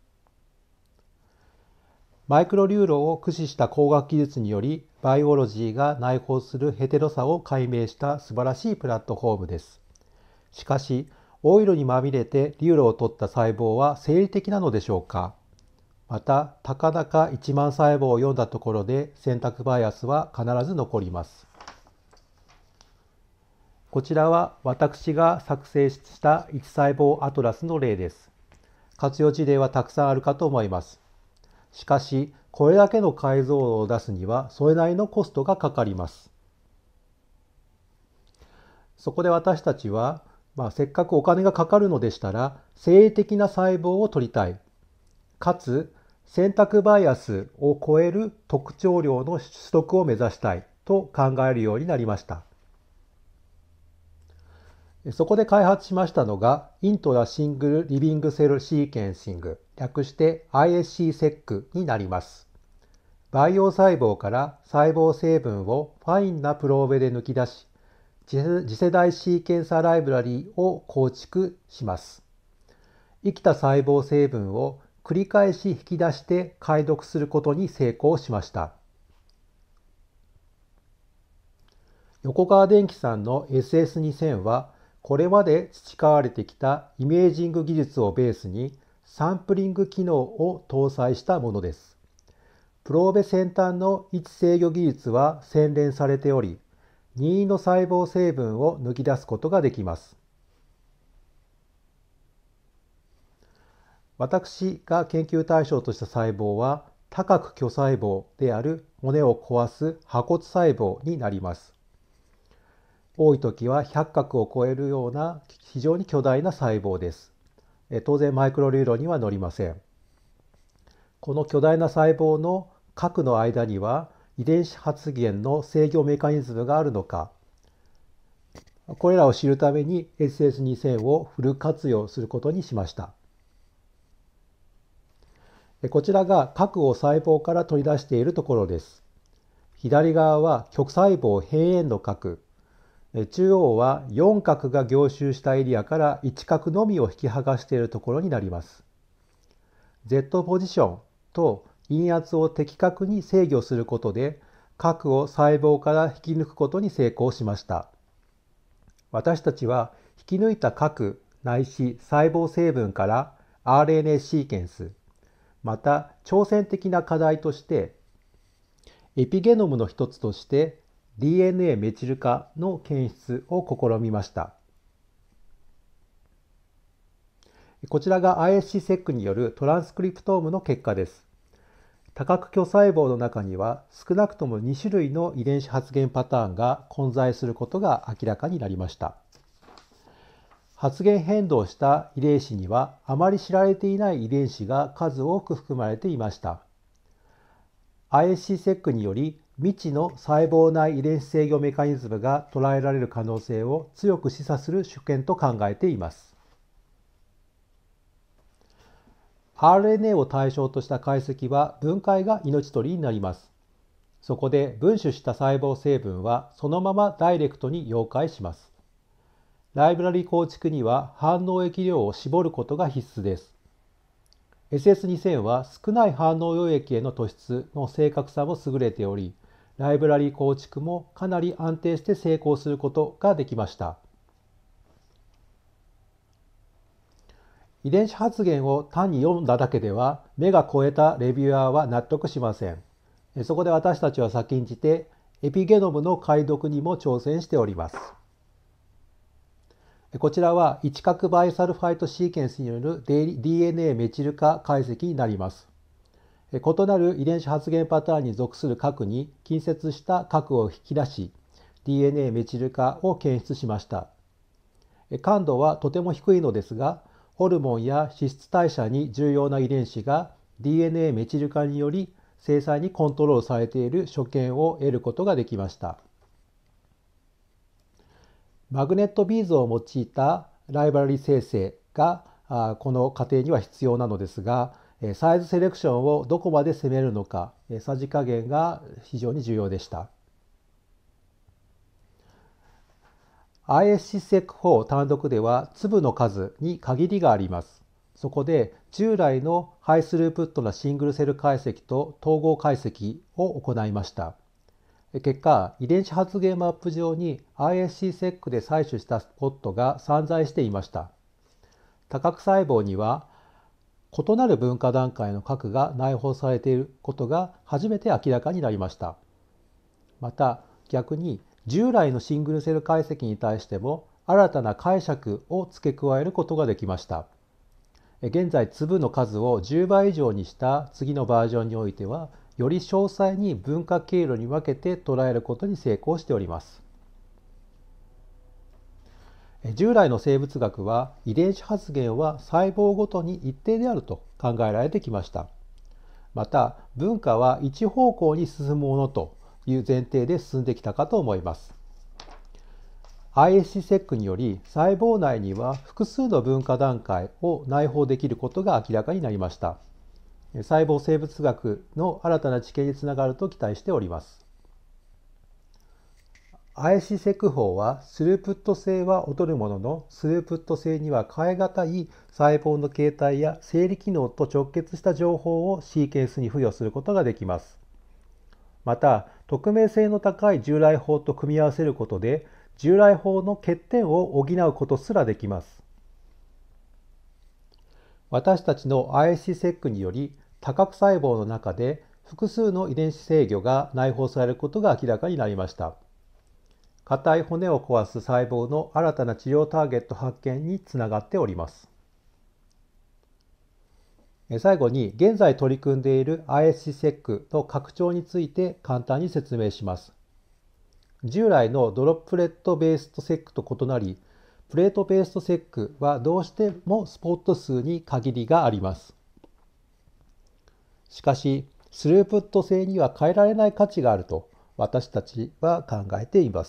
[SPEAKER 6] マイクロ流路を駆使した工学技術により、バイオロジーが内包するヘテロ差を解明した素晴らしいプラットフォームです。しかし、オイルにまみれて流路を取った細胞は生理的なのでしょうか。また、たかだか1万細胞を読んだところで選択バイアスは必ず残ります。こちらは私が作成した1細胞アトラスの例です。活用事例はたくさんあるかと思います。しかし、これだけの解像度を出すにはそれなりのコストがかかります。そこで私たちは、せっかくお金がかかるのでしたら、生理的な細胞を取りたい。かつ、選択バイアスを超える特徴量の取得を目指したいと考えるようになりました。そこで開発しましたのが、イントラシングルリビングセルシーケンシング、略して ISC-SEC になります。培養細胞から細胞成分をファインなプローベで抜き出し、次世代シーケンサーライブラリーを構築します。生きた細胞成分を繰り返し引き出して解読することに成功しました。横川電機さんの SS2000 は、これまで培われてきたイメージング技術をベースにサンプリング機能を搭載したものです。プローベ先端の位置制御技術は洗練されており、任意の細胞成分を抜き出すことができます。私が研究対象とした細胞は高く巨細胞である骨を壊す破骨細胞になります。多い時は100核を超えるような非常に巨大な細胞です。当然マイクロ流路には乗りません。この巨大な細胞の核の間には遺伝子発現の制御メカニズムがあるのか、これらを知るために SS2000 をフル活用することにしました。こちらが核を細胞から取り出しているところです。左側は極細胞辺縁の核、中央は4核が凝集したエリアから1核のみを引き剥がしているところになります。Z ポジションと陰圧を的確に制御することで核を細胞から引き抜くことに成功しました。私たちは引き抜いた核ないし細胞成分から RNA シーケンス、また挑戦的な課題としてエピゲノムの一つとして DNA メチル化の検出を試みました。こちらが ISC-SEC によるトランスクリプトームの結果です。多核巨細胞の中には少なくとも2種類の遺伝子発現パターンが混在することが明らかになりました。発現変動した遺伝子にはあまり知られていない遺伝子が数多く含まれていました。ISC-SEC により未知の細胞内遺伝子制御メカニズムが捉えられる可能性を強く示唆する所見と考えています。 RNA を対象とした解析は分解が命取りになります。そこで分種した細胞成分はそのままダイレクトに溶解します。ライブラリ構築には反応液量を絞ることが必須です。SS2000 は少ない反応溶液への突出の正確さも優れており、ライブラリ構築もかなり安定して成功することができました。遺伝子発現を単に読んだだけでは目が肥えたレビュアーは納得しません。そこで私たちは先んじてエピゲノムの解読にも挑戦しております。こちらは1核バイサルファイトシーケンスによる DNA メチル化解析になります。異なる遺伝子発現パターンに属する核に近接した核を引き出し DNA メチル化を検出しました。感度はとても低いのですが、ホルモンや脂質代謝に重要な遺伝子が DNA メチル化により精細にコントロールされている所見を得ることができました。マグネットビーズを用いたライブラリ生成がこの過程には必要なのですが、サイズセレクションをどこまで攻めるのか、さじ加減が非常に重要でした。ISC-SEC4 単独では粒の数に限りがあります。そこで従来のハイスループットなシングルセル解析と統合解析を行いました。結果、遺伝子発現マップ上に ISC-SEC で採取したスポットが散在していました。多核細胞には異なる分化段階の核が内包されていることが初めて明らかになりました。また逆に従来のシングルセル解析に対しても新たな解釈を付け加えることができました。現在粒の数を10倍以上にした次のバージョンにおいてはより詳細に分化経路に分けて捉えることに成功しております。従来の生物学は遺伝子発現は細胞ごとに一定であると考えられてきました。また分化は一方向に進むものという前提で進んできたかと思います。ISC-SEC により細胞内には複数の分化段階を内包できることが明らかになりました。細胞生物学の新たな知見につながると期待しております。ISC-SEC 法はスループット性は劣るものの、スループット性には変え難い細胞の形態や生理機能と直結した情報をシーケンスに付与することができます。また、匿名性の高い従来法と組み合わせることで、従来法の欠点を補うことすらできます。私たちの ISC-SEC により、多核細胞の中で複数の遺伝子制御が内包されることが明らかになりました。硬い骨を壊す細胞の新たな治療ターゲット発見につながっております。最後に現在取り組んでいる ISC-SEC の拡張について簡単に説明します。従来のドロップレットベーストセックと異なり、プレートベーストセックはどうしてもスポット数に限りがあります。しかし、スループット性には変えられない価値があると私たちは考えています。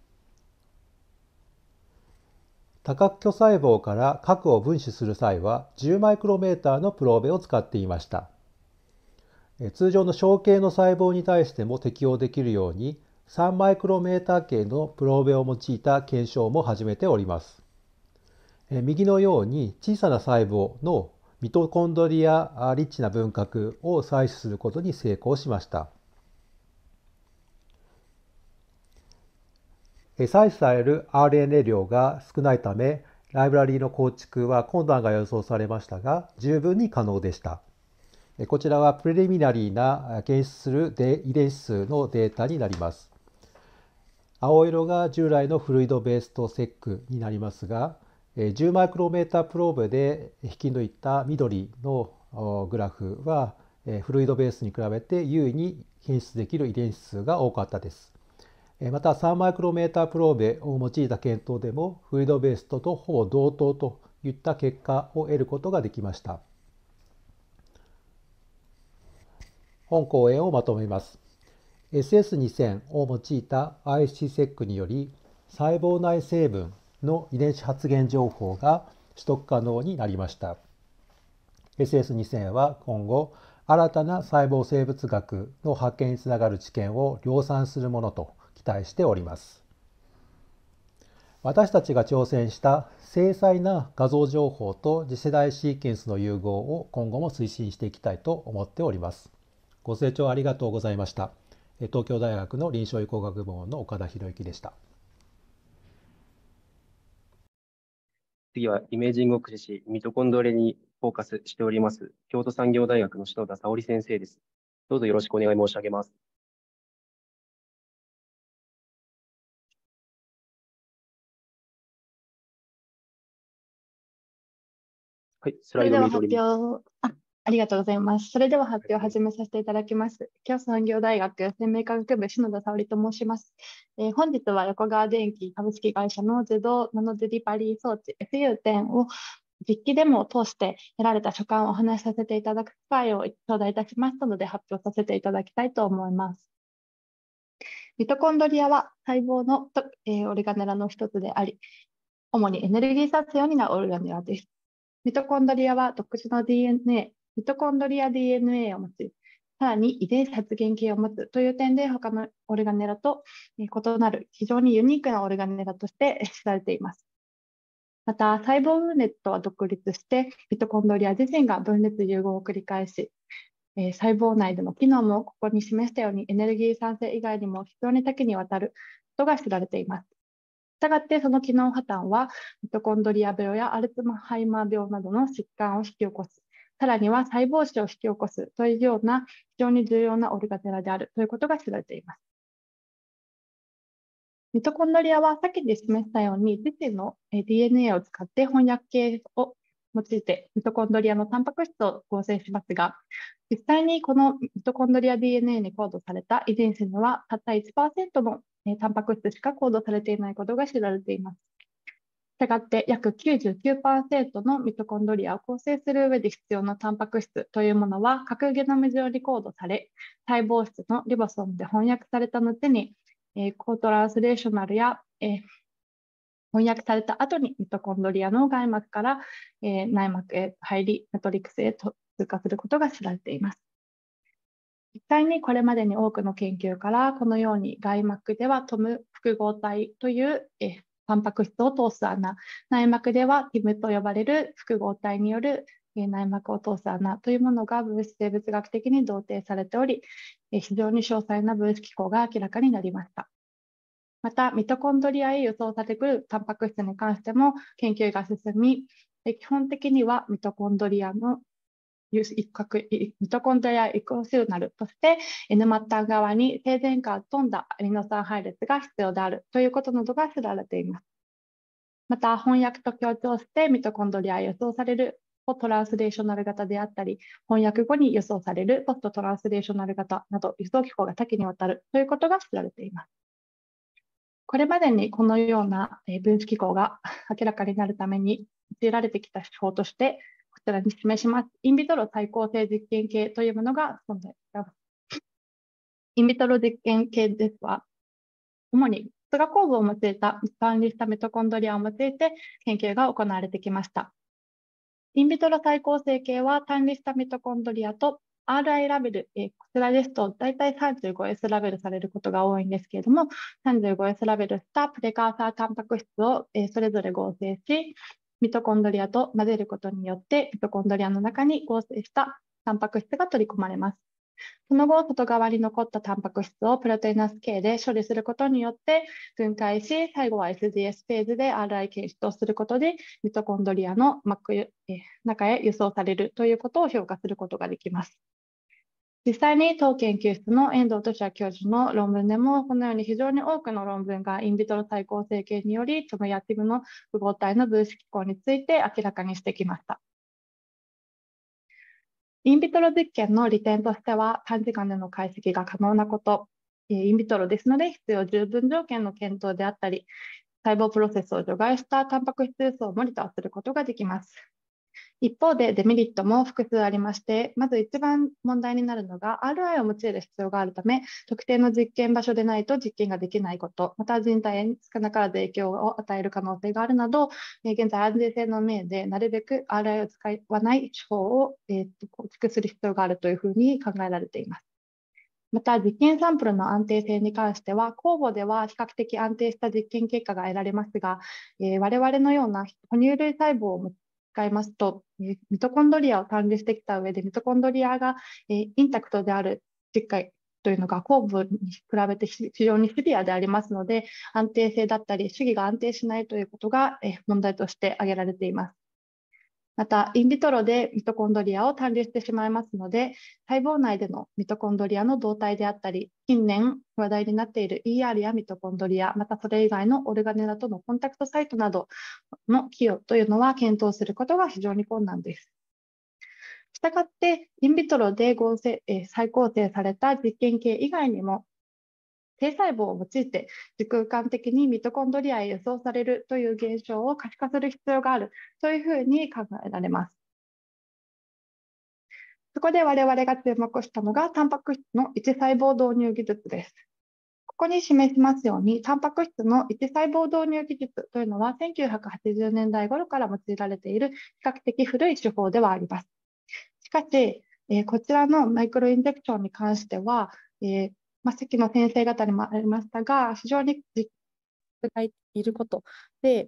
[SPEAKER 6] 多核巨細胞から核を分子する際は10マイクロメーターのプローベを使っていました。通常の小径の細胞に対しても適用できるように3マイクロメーター径のプローベを用いた検証も始めております。右のように小さな細胞のミトコンドリアリッチな分核を採取することに成功しました。採取される RNA 量が少ないため、ライブラリの構築は困難が予想されましたが、十分に可能でした。こちらはプレリミナリーな検出する遺伝子数のデータになります。青色が従来のフルイドベーストセックになりますが、10マイクロメータープローブで引き抜いた緑のグラフは、フルイドベースに比べて優位に検出できる遺伝子数が多かったです。また3マイクロメータープローベを用いた検討でもフルイドベーストとほぼ同等といった結果を得ることができました。本講演をまとめます。SS2000 を用いた ISC-SEC により細胞内成分の遺伝子発現情報が取得可能になりました。 SS2000 は今後、新たな細胞生物学の発見につながる知見を量産するものと期待しております。私たちが挑戦した精細な画像情報と次世代シーケンスの融合を今後も推進していきたいと思っております。ご清聴ありがとうございました。東京大学の臨床医工学部門の岡田博之でした。
[SPEAKER 1] 次はイメージングを駆使し、ミトコンドリアにフォーカスしております、京都産業大学の篠田沙織先生です。どうぞよろしくお願い申し上げます。はい、スライド見ております。
[SPEAKER 7] ありがとうございます。それでは発表を始めさせていただきます。京都産業大学生命科学部篠田沙織と申します。本日は横川電機株式会社の自動ナノデリバリー装置 SU10 を実機デモを通して得られた所感をお話しさせていただく機会を頂戴いたしましたので発表させていただきたいと思います。ミトコンドリアは細胞の、オルガネラの一つであり、主にエネルギー撮影を担うオルガネラです。ミトコンドリアは独自の DNA、ミトコンドリア DNA を持ち、さらに遺伝子発現系を持つという点で他のオルガネラと異なる非常にユニークなオルガネラとして知られています。また、細胞分裂とは独立して、ミトコンドリア自身が分裂融合を繰り返し、細胞内での機能もここに示したようにエネルギー産生以外にも非常に多岐にわたることが知られています。したがってその機能破綻はミトコンドリア病やアルツハイマー病などの疾患を引き起こす、さらには細胞死を引き起こすというような非常に重要なオルガネラであるということが知られています。ミトコンドリアは先に示したように自身の DNA を使って翻訳系を用いてミトコンドリアのタンパク質を合成しますが、実際にこのミトコンドリア DNA にコードされた遺伝子にはたった 1% のタンパク質しかコードされていないことが知られています。したがって約 99% のミトコンドリアを構成する上で必要なタンパク質というものは核ゲノム上にコードされ、細胞質のリボソームで翻訳された後にコトランスレーショナルや、翻訳された後にミトコンドリアの外膜から、内膜へ入り、マトリックスへと通過することが知られています。実際にこれまでに多くの研究からこのように外膜ではトム複合体というタンパク質を通す穴、内膜ではティムと呼ばれる複合体による内膜を通す穴というものが分子生物学的に同定されており、非常に詳細な分子機構が明らかになりました。また、ミトコンドリアへ輸送されてくるタンパク質に関しても研究が進み、基本的にはミトコンドリアのミトコンドリアイコシグナルとして N 末端側に生前から飛んだアミノ酸配列が必要であるということなどが知られています。また、翻訳と強調してミトコンドリアへ輸送されるトランスレーショナル型であったり、翻訳後に輸送されるポストトランスレーショナル型など輸送機構が多岐にわたるということが知られています。これまでにこのような分子機構が明らかになるために用いられてきた手法として、こちらに示しますインビトロ再構成実験系というものが存在します。インビトロ実験系ですは、主に質が構造を用いた単離したミトコンドリアを用いて研究が行われてきました。インビトロ再構成系は単離したミトコンドリアと RI ラベル、こちらですと大体 35S ラベルされることが多いんですけれども、35S ラベルしたプレカーサータンパク質をそれぞれ合成し、ミトコンドリアと混ぜることによってミトコンドリアの中に合成したタンパク質が取り込まれます。その後、外側に残ったタンパク質をプロテイナス系で処理することによって分解し、最後は SDS フェーズで RI 検出をすることでミトコンドリアの中へ輸送されるということを評価することができます。実際に当研究室の遠藤俊也教授の論文でも、このように非常に多くの論文がインビトロ再構成系により、トムやティムの複合体の分子機構について明らかにしてきました。インビトロ実験の利点としては、短時間での解析が可能なこと、インビトロですので必要十分条件の検討であったり、細胞プロセスを除外したタンパク質輸送をモニターすることができます。 一方でデメリットも複数ありまして、まず一番問題になるのが RI を用いる必要があるため、特定の実験場所でないと実験ができないこと、また人体に少なからず影響を与える可能性があるなど、現在安全性の面でなるべく RI を使わない手法を構築する必要があるというふうに考えられています。また、実験サンプルの安定性に関しては、酵母では比較的安定した実験結果が得られますが、我々のような哺乳類細胞を使いますと、ミトコンドリアを管理してきた上で、ミトコンドリアがインタクトである実態というのが酵母に比べて非常にシビアでありますので、安定性だったり、主義が安定しないということが問題として挙げられています。また、インビトロでミトコンドリアを単流してしまいますので、細胞内でのミトコンドリアの動態であったり、近年話題になっている ER やミトコンドリア、またそれ以外のオルガネラとのコンタクトサイトなどの寄与というのは検討することが非常に困難です。したがって、インビトロで再構成された実験系以外にも、低細胞を用いて時空間的にミトコンドリアへ輸送されるという現象を可視化する必要があるというふうに考えられます。そこで我々が注目したのがタンパク質の一細胞導入技術です。ここに示しますように、タンパク質の一細胞導入技術というのは1980年代頃から用いられている比較的古い手法ではあります。しかし、こちらのマイクロインジェクションに関しては、さっきの先生方にもありましたが、非常に実験がいることで、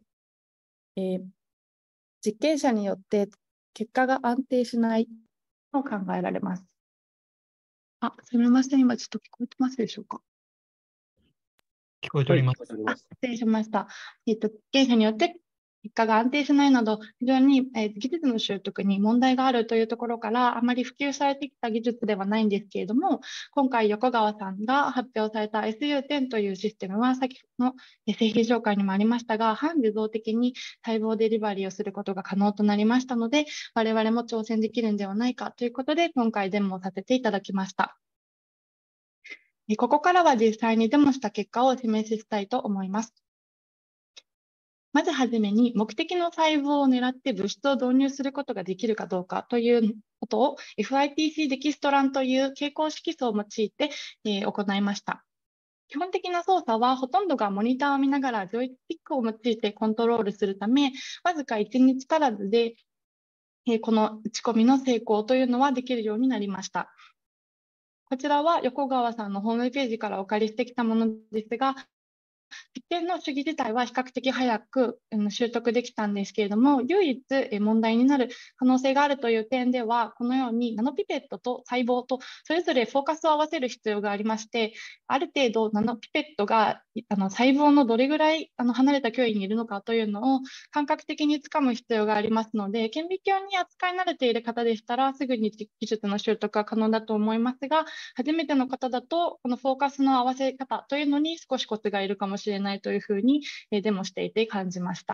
[SPEAKER 7] 実験者によって結果が安定しないと考えられます。すみません、今ちょっと聞こえてますでしょうか。
[SPEAKER 3] 聞こえております。
[SPEAKER 7] 失礼しました。実験者によって結果が安定しないなど、非常に技術の習得に問題があるというところから、あまり普及されてきた技術ではないんですけれども、今回、横川さんが発表された SU10 というシステムは、先の製品紹介にもありましたが、半自動的に細胞デリバリーをすることが可能となりましたので、我々も挑戦できるんではないかということで、今回デモをさせていただきました。ここからは実際にデモした結果をお示ししたいと思います。まずはじめに、目的の細胞を狙って物質を導入することができるかどうかということを FITC デキストランという傾向色素を用いて、行いました。基本的な操作はほとんどがモニターを見ながらジョイスティックを用いてコントロールするため、わずか1日足らずで、この打ち込みの成功というのはできるようになりました。こちらは横川さんのホームページからお借りしてきたものですが、実験の主義自体は比較的早く習得できたんですけれども、唯一問題になる可能性があるという点では、このようにナノピペットと細胞とそれぞれフォーカスを合わせる必要がありまして、ある程度ナノピペットが細胞のどれぐらい離れた距離にいるのかというのを感覚的につかむ必要がありますので、顕微鏡に扱い慣れている方でしたらすぐに技術の習得が可能だと思いますが、初めての方だとこのフォーカスの合わせ方というのに少しコツがいるかもしれないというふうにデモしていて感じました。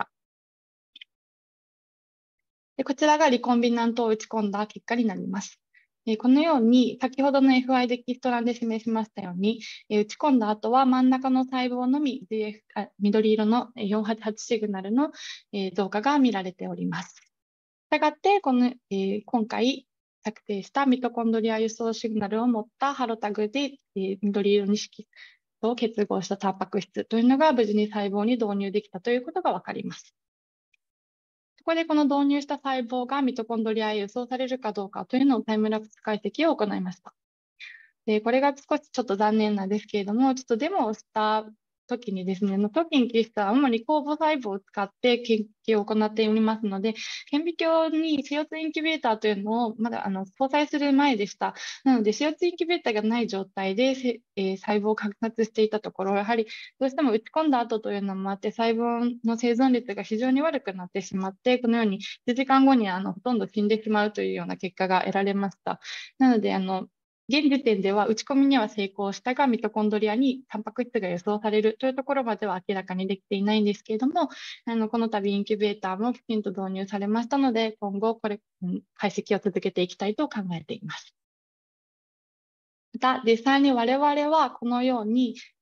[SPEAKER 7] こちらがリコンビナントを打ち込んだ結果になります。このように先ほどの FI デキストランで示しましたように、打ち込んだ後は真ん中の細胞のみ緑色の488シグナルの増加が見られております。したがって今回作成したミトコンドリア輸送シグナルを持ったハロタグで緑色に色素を結合したタンパク質というのが無事に細胞に導入できたということがわかります。そこでこの導入した細胞がミトコンドリアへ輸送されるかどうかというのをタイムラプス解析を行いました。で、これが少しちょっと残念なんですけれども、ちょっとデモをした時にですね、当研究室は主に酵母細胞を使って研究を行っておりますので、顕微鏡に CO2 インキュベーターというのをまだ搭載する前でした。なので CO2 インキュベーターがない状態で細胞を観察していたところ、やはりどうしても打ち込んだ後というのもあって、細胞の生存率が非常に悪くなってしまって、このように1時間後にほとんど死んでしまうというような結果が得られました。なので現時点では打ち込みには成功したが、ミトコンドリアにタンパク質が輸送されるというところまでは明らかにできていないんですけれども、この度インキュベーターもきちんと導入されましたので、今後解析を続けていきたいと考えています。また、実際に我々はこのように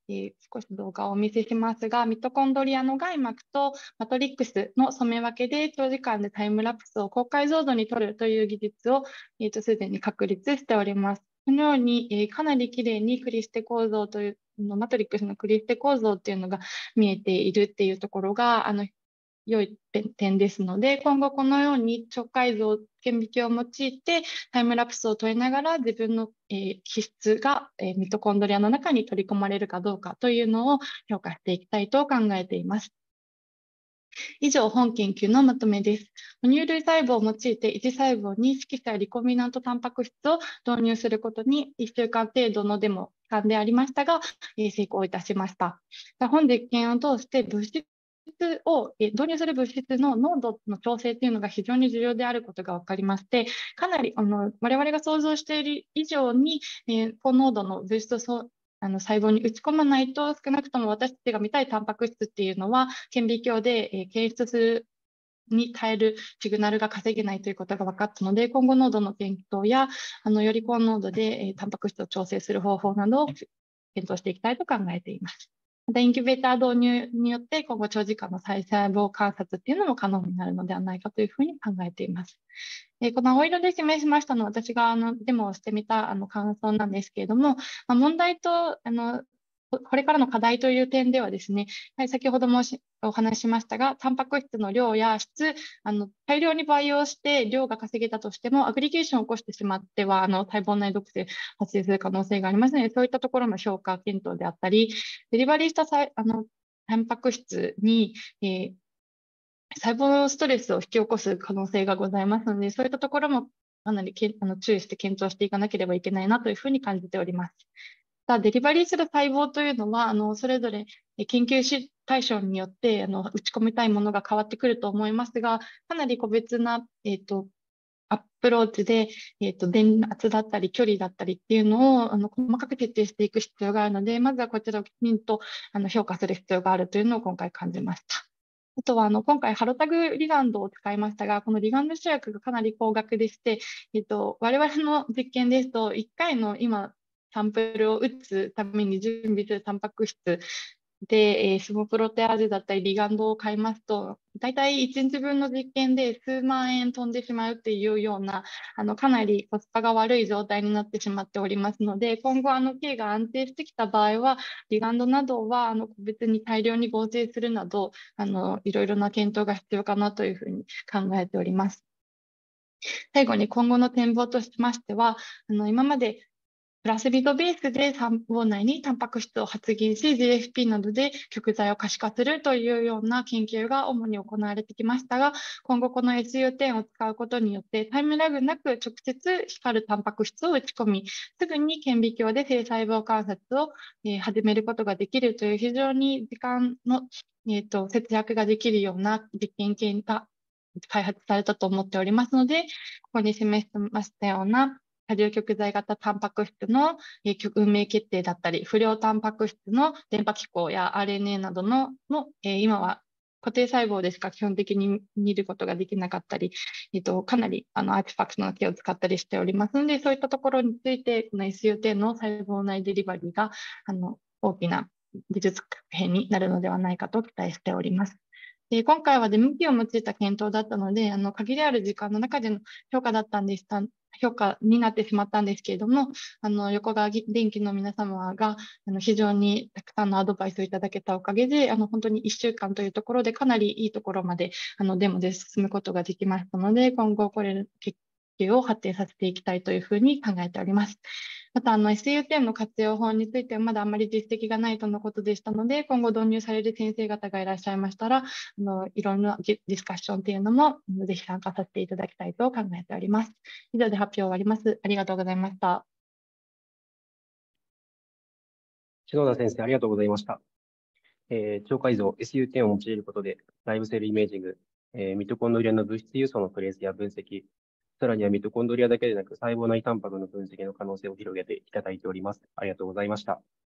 [SPEAKER 7] 少し動画をお見せしますが、ミトコンドリアの外膜とマトリックスの染め分けで長時間でタイムラプスを高解像度に撮るという技術をすでに確立しております。このように、かなりきれいにクリステ構造というマトリックスのクリステ構造っていうのが見えているっていうところが良い点ですので、今後このように超解像顕微鏡を用いてタイムラプスを撮りながら自分の基質がミトコンドリアの中に取り込まれるかどうかというのを評価していきたいと考えています。以上、本研究のまとめです。哺乳類細胞を用いて一細胞に色彩リコビナントタンパク質を導入することに1週間程度のデモ期間でありましたが、成功いたしました。本実験を通して物質を導入する物質の濃度の調整というのが非常に重要であることが分かりまして、かなり我々が想像している以上に高濃度の物質を細胞に打ち込まないと、少なくとも私たちが見たいタンパク質っていうのは顕微鏡で検出するに耐えるシグナルが稼げないということが分かったので、今後濃度の検討やより高濃度でタンパク質を調整する方法などを検討していきたいと考えています。またインキュベーター導入によって今後長時間の細胞観察っていうのも可能になるのではないかというふうに考えています。この青色で示しましたのは私がデモをしてみた感想なんですけれども、問題とこれからの課題という点ではですね、先ほどもお話ししましたが、タンパク質の量や質、大量に培養して量が稼げたとしても、アグリゲーションを起こしてしまっては、細胞内毒性発生する可能性がありますので、そういったところの評価検討であったり、デリバリーしたタンパク質に、細胞ストレスを引き起こす可能性がございますので、そういったところもかなり注意して検討していかなければいけないなというふうに感じております。デリバリーする細胞というのは、それぞれ研究対象によって打ち込みたいものが変わってくると思いますが、かなり個別な、アプローチで、電圧だったり距離だったりっていうのを細かく徹底していく必要があるので、まずはこちらをきちんと評価する必要があるというのを今回感じました。あとは今回ハロタグリガンドを使いましたが、このリガンド主役がかなり高額でして、我々の実験ですと、1回の今、サンプルを打つために準備するタンパク質で、スモプロテアーゼだったりリガンドを買いますと、だいたい1日分の実験で数万円飛んでしまうっていうような、かなりコスパが悪い状態になってしまっておりますので、今後、経が安定してきた場合は、リガンドなどは、個別に大量に合成するなど、いろいろな検討が必要かなというふうに考えております。最後に今後の展望としましては、今までプラスビドベースで細胞内にタンパク質を発現し、GFP などで極材を可視化するというような研究が主に行われてきましたが、今後この SU10 を使うことによって、タイムラグなく直接光るタンパク質を打ち込み、すぐに顕微鏡で性細胞観察を始めることができるという非常に時間の節約ができるような実験系が開発されたと思っておりますので、ここに示してましたような多重極材型タンパク質の運命決定だったり、不良タンパク質の電波機構や RNA などの今は固定細胞でしか基本的に見ることができなかったり、かなりアーティファクトの毛を使ったりしておりますので、そういったところについて、この SU10 の細胞内デリバリーが大きな技術革変になるのではないかと期待しております。今回はデモ機を用いた検討だったので、限りある時間の中での評価になってしまったんですけれども、横川電機の皆様が非常にたくさんのアドバイスをいただけたおかげで、本当に1週間というところでかなりいいところまでデモで進むことができましたので、今後これ研究を発展させていきたいというふうに考えております。またSU10 の活用法についてはまだあまり実績がないとのことでしたので、今後導入される先生方がいらっしゃいましたら、いろんなディスカッションというのもぜひ参加させていただきたいと考えております。以上で発表終わります。ありがとうございました。
[SPEAKER 1] 篠田先生、ありがとうございました。超解像 SU10 を用いることで、ライブセルイメージング、ミトコンドリアの物質輸送のトレースや分析、さらにはミトコンドリアだけでなく細胞内タンパクの分析の可能性を広げていただいております。ありがとうございました。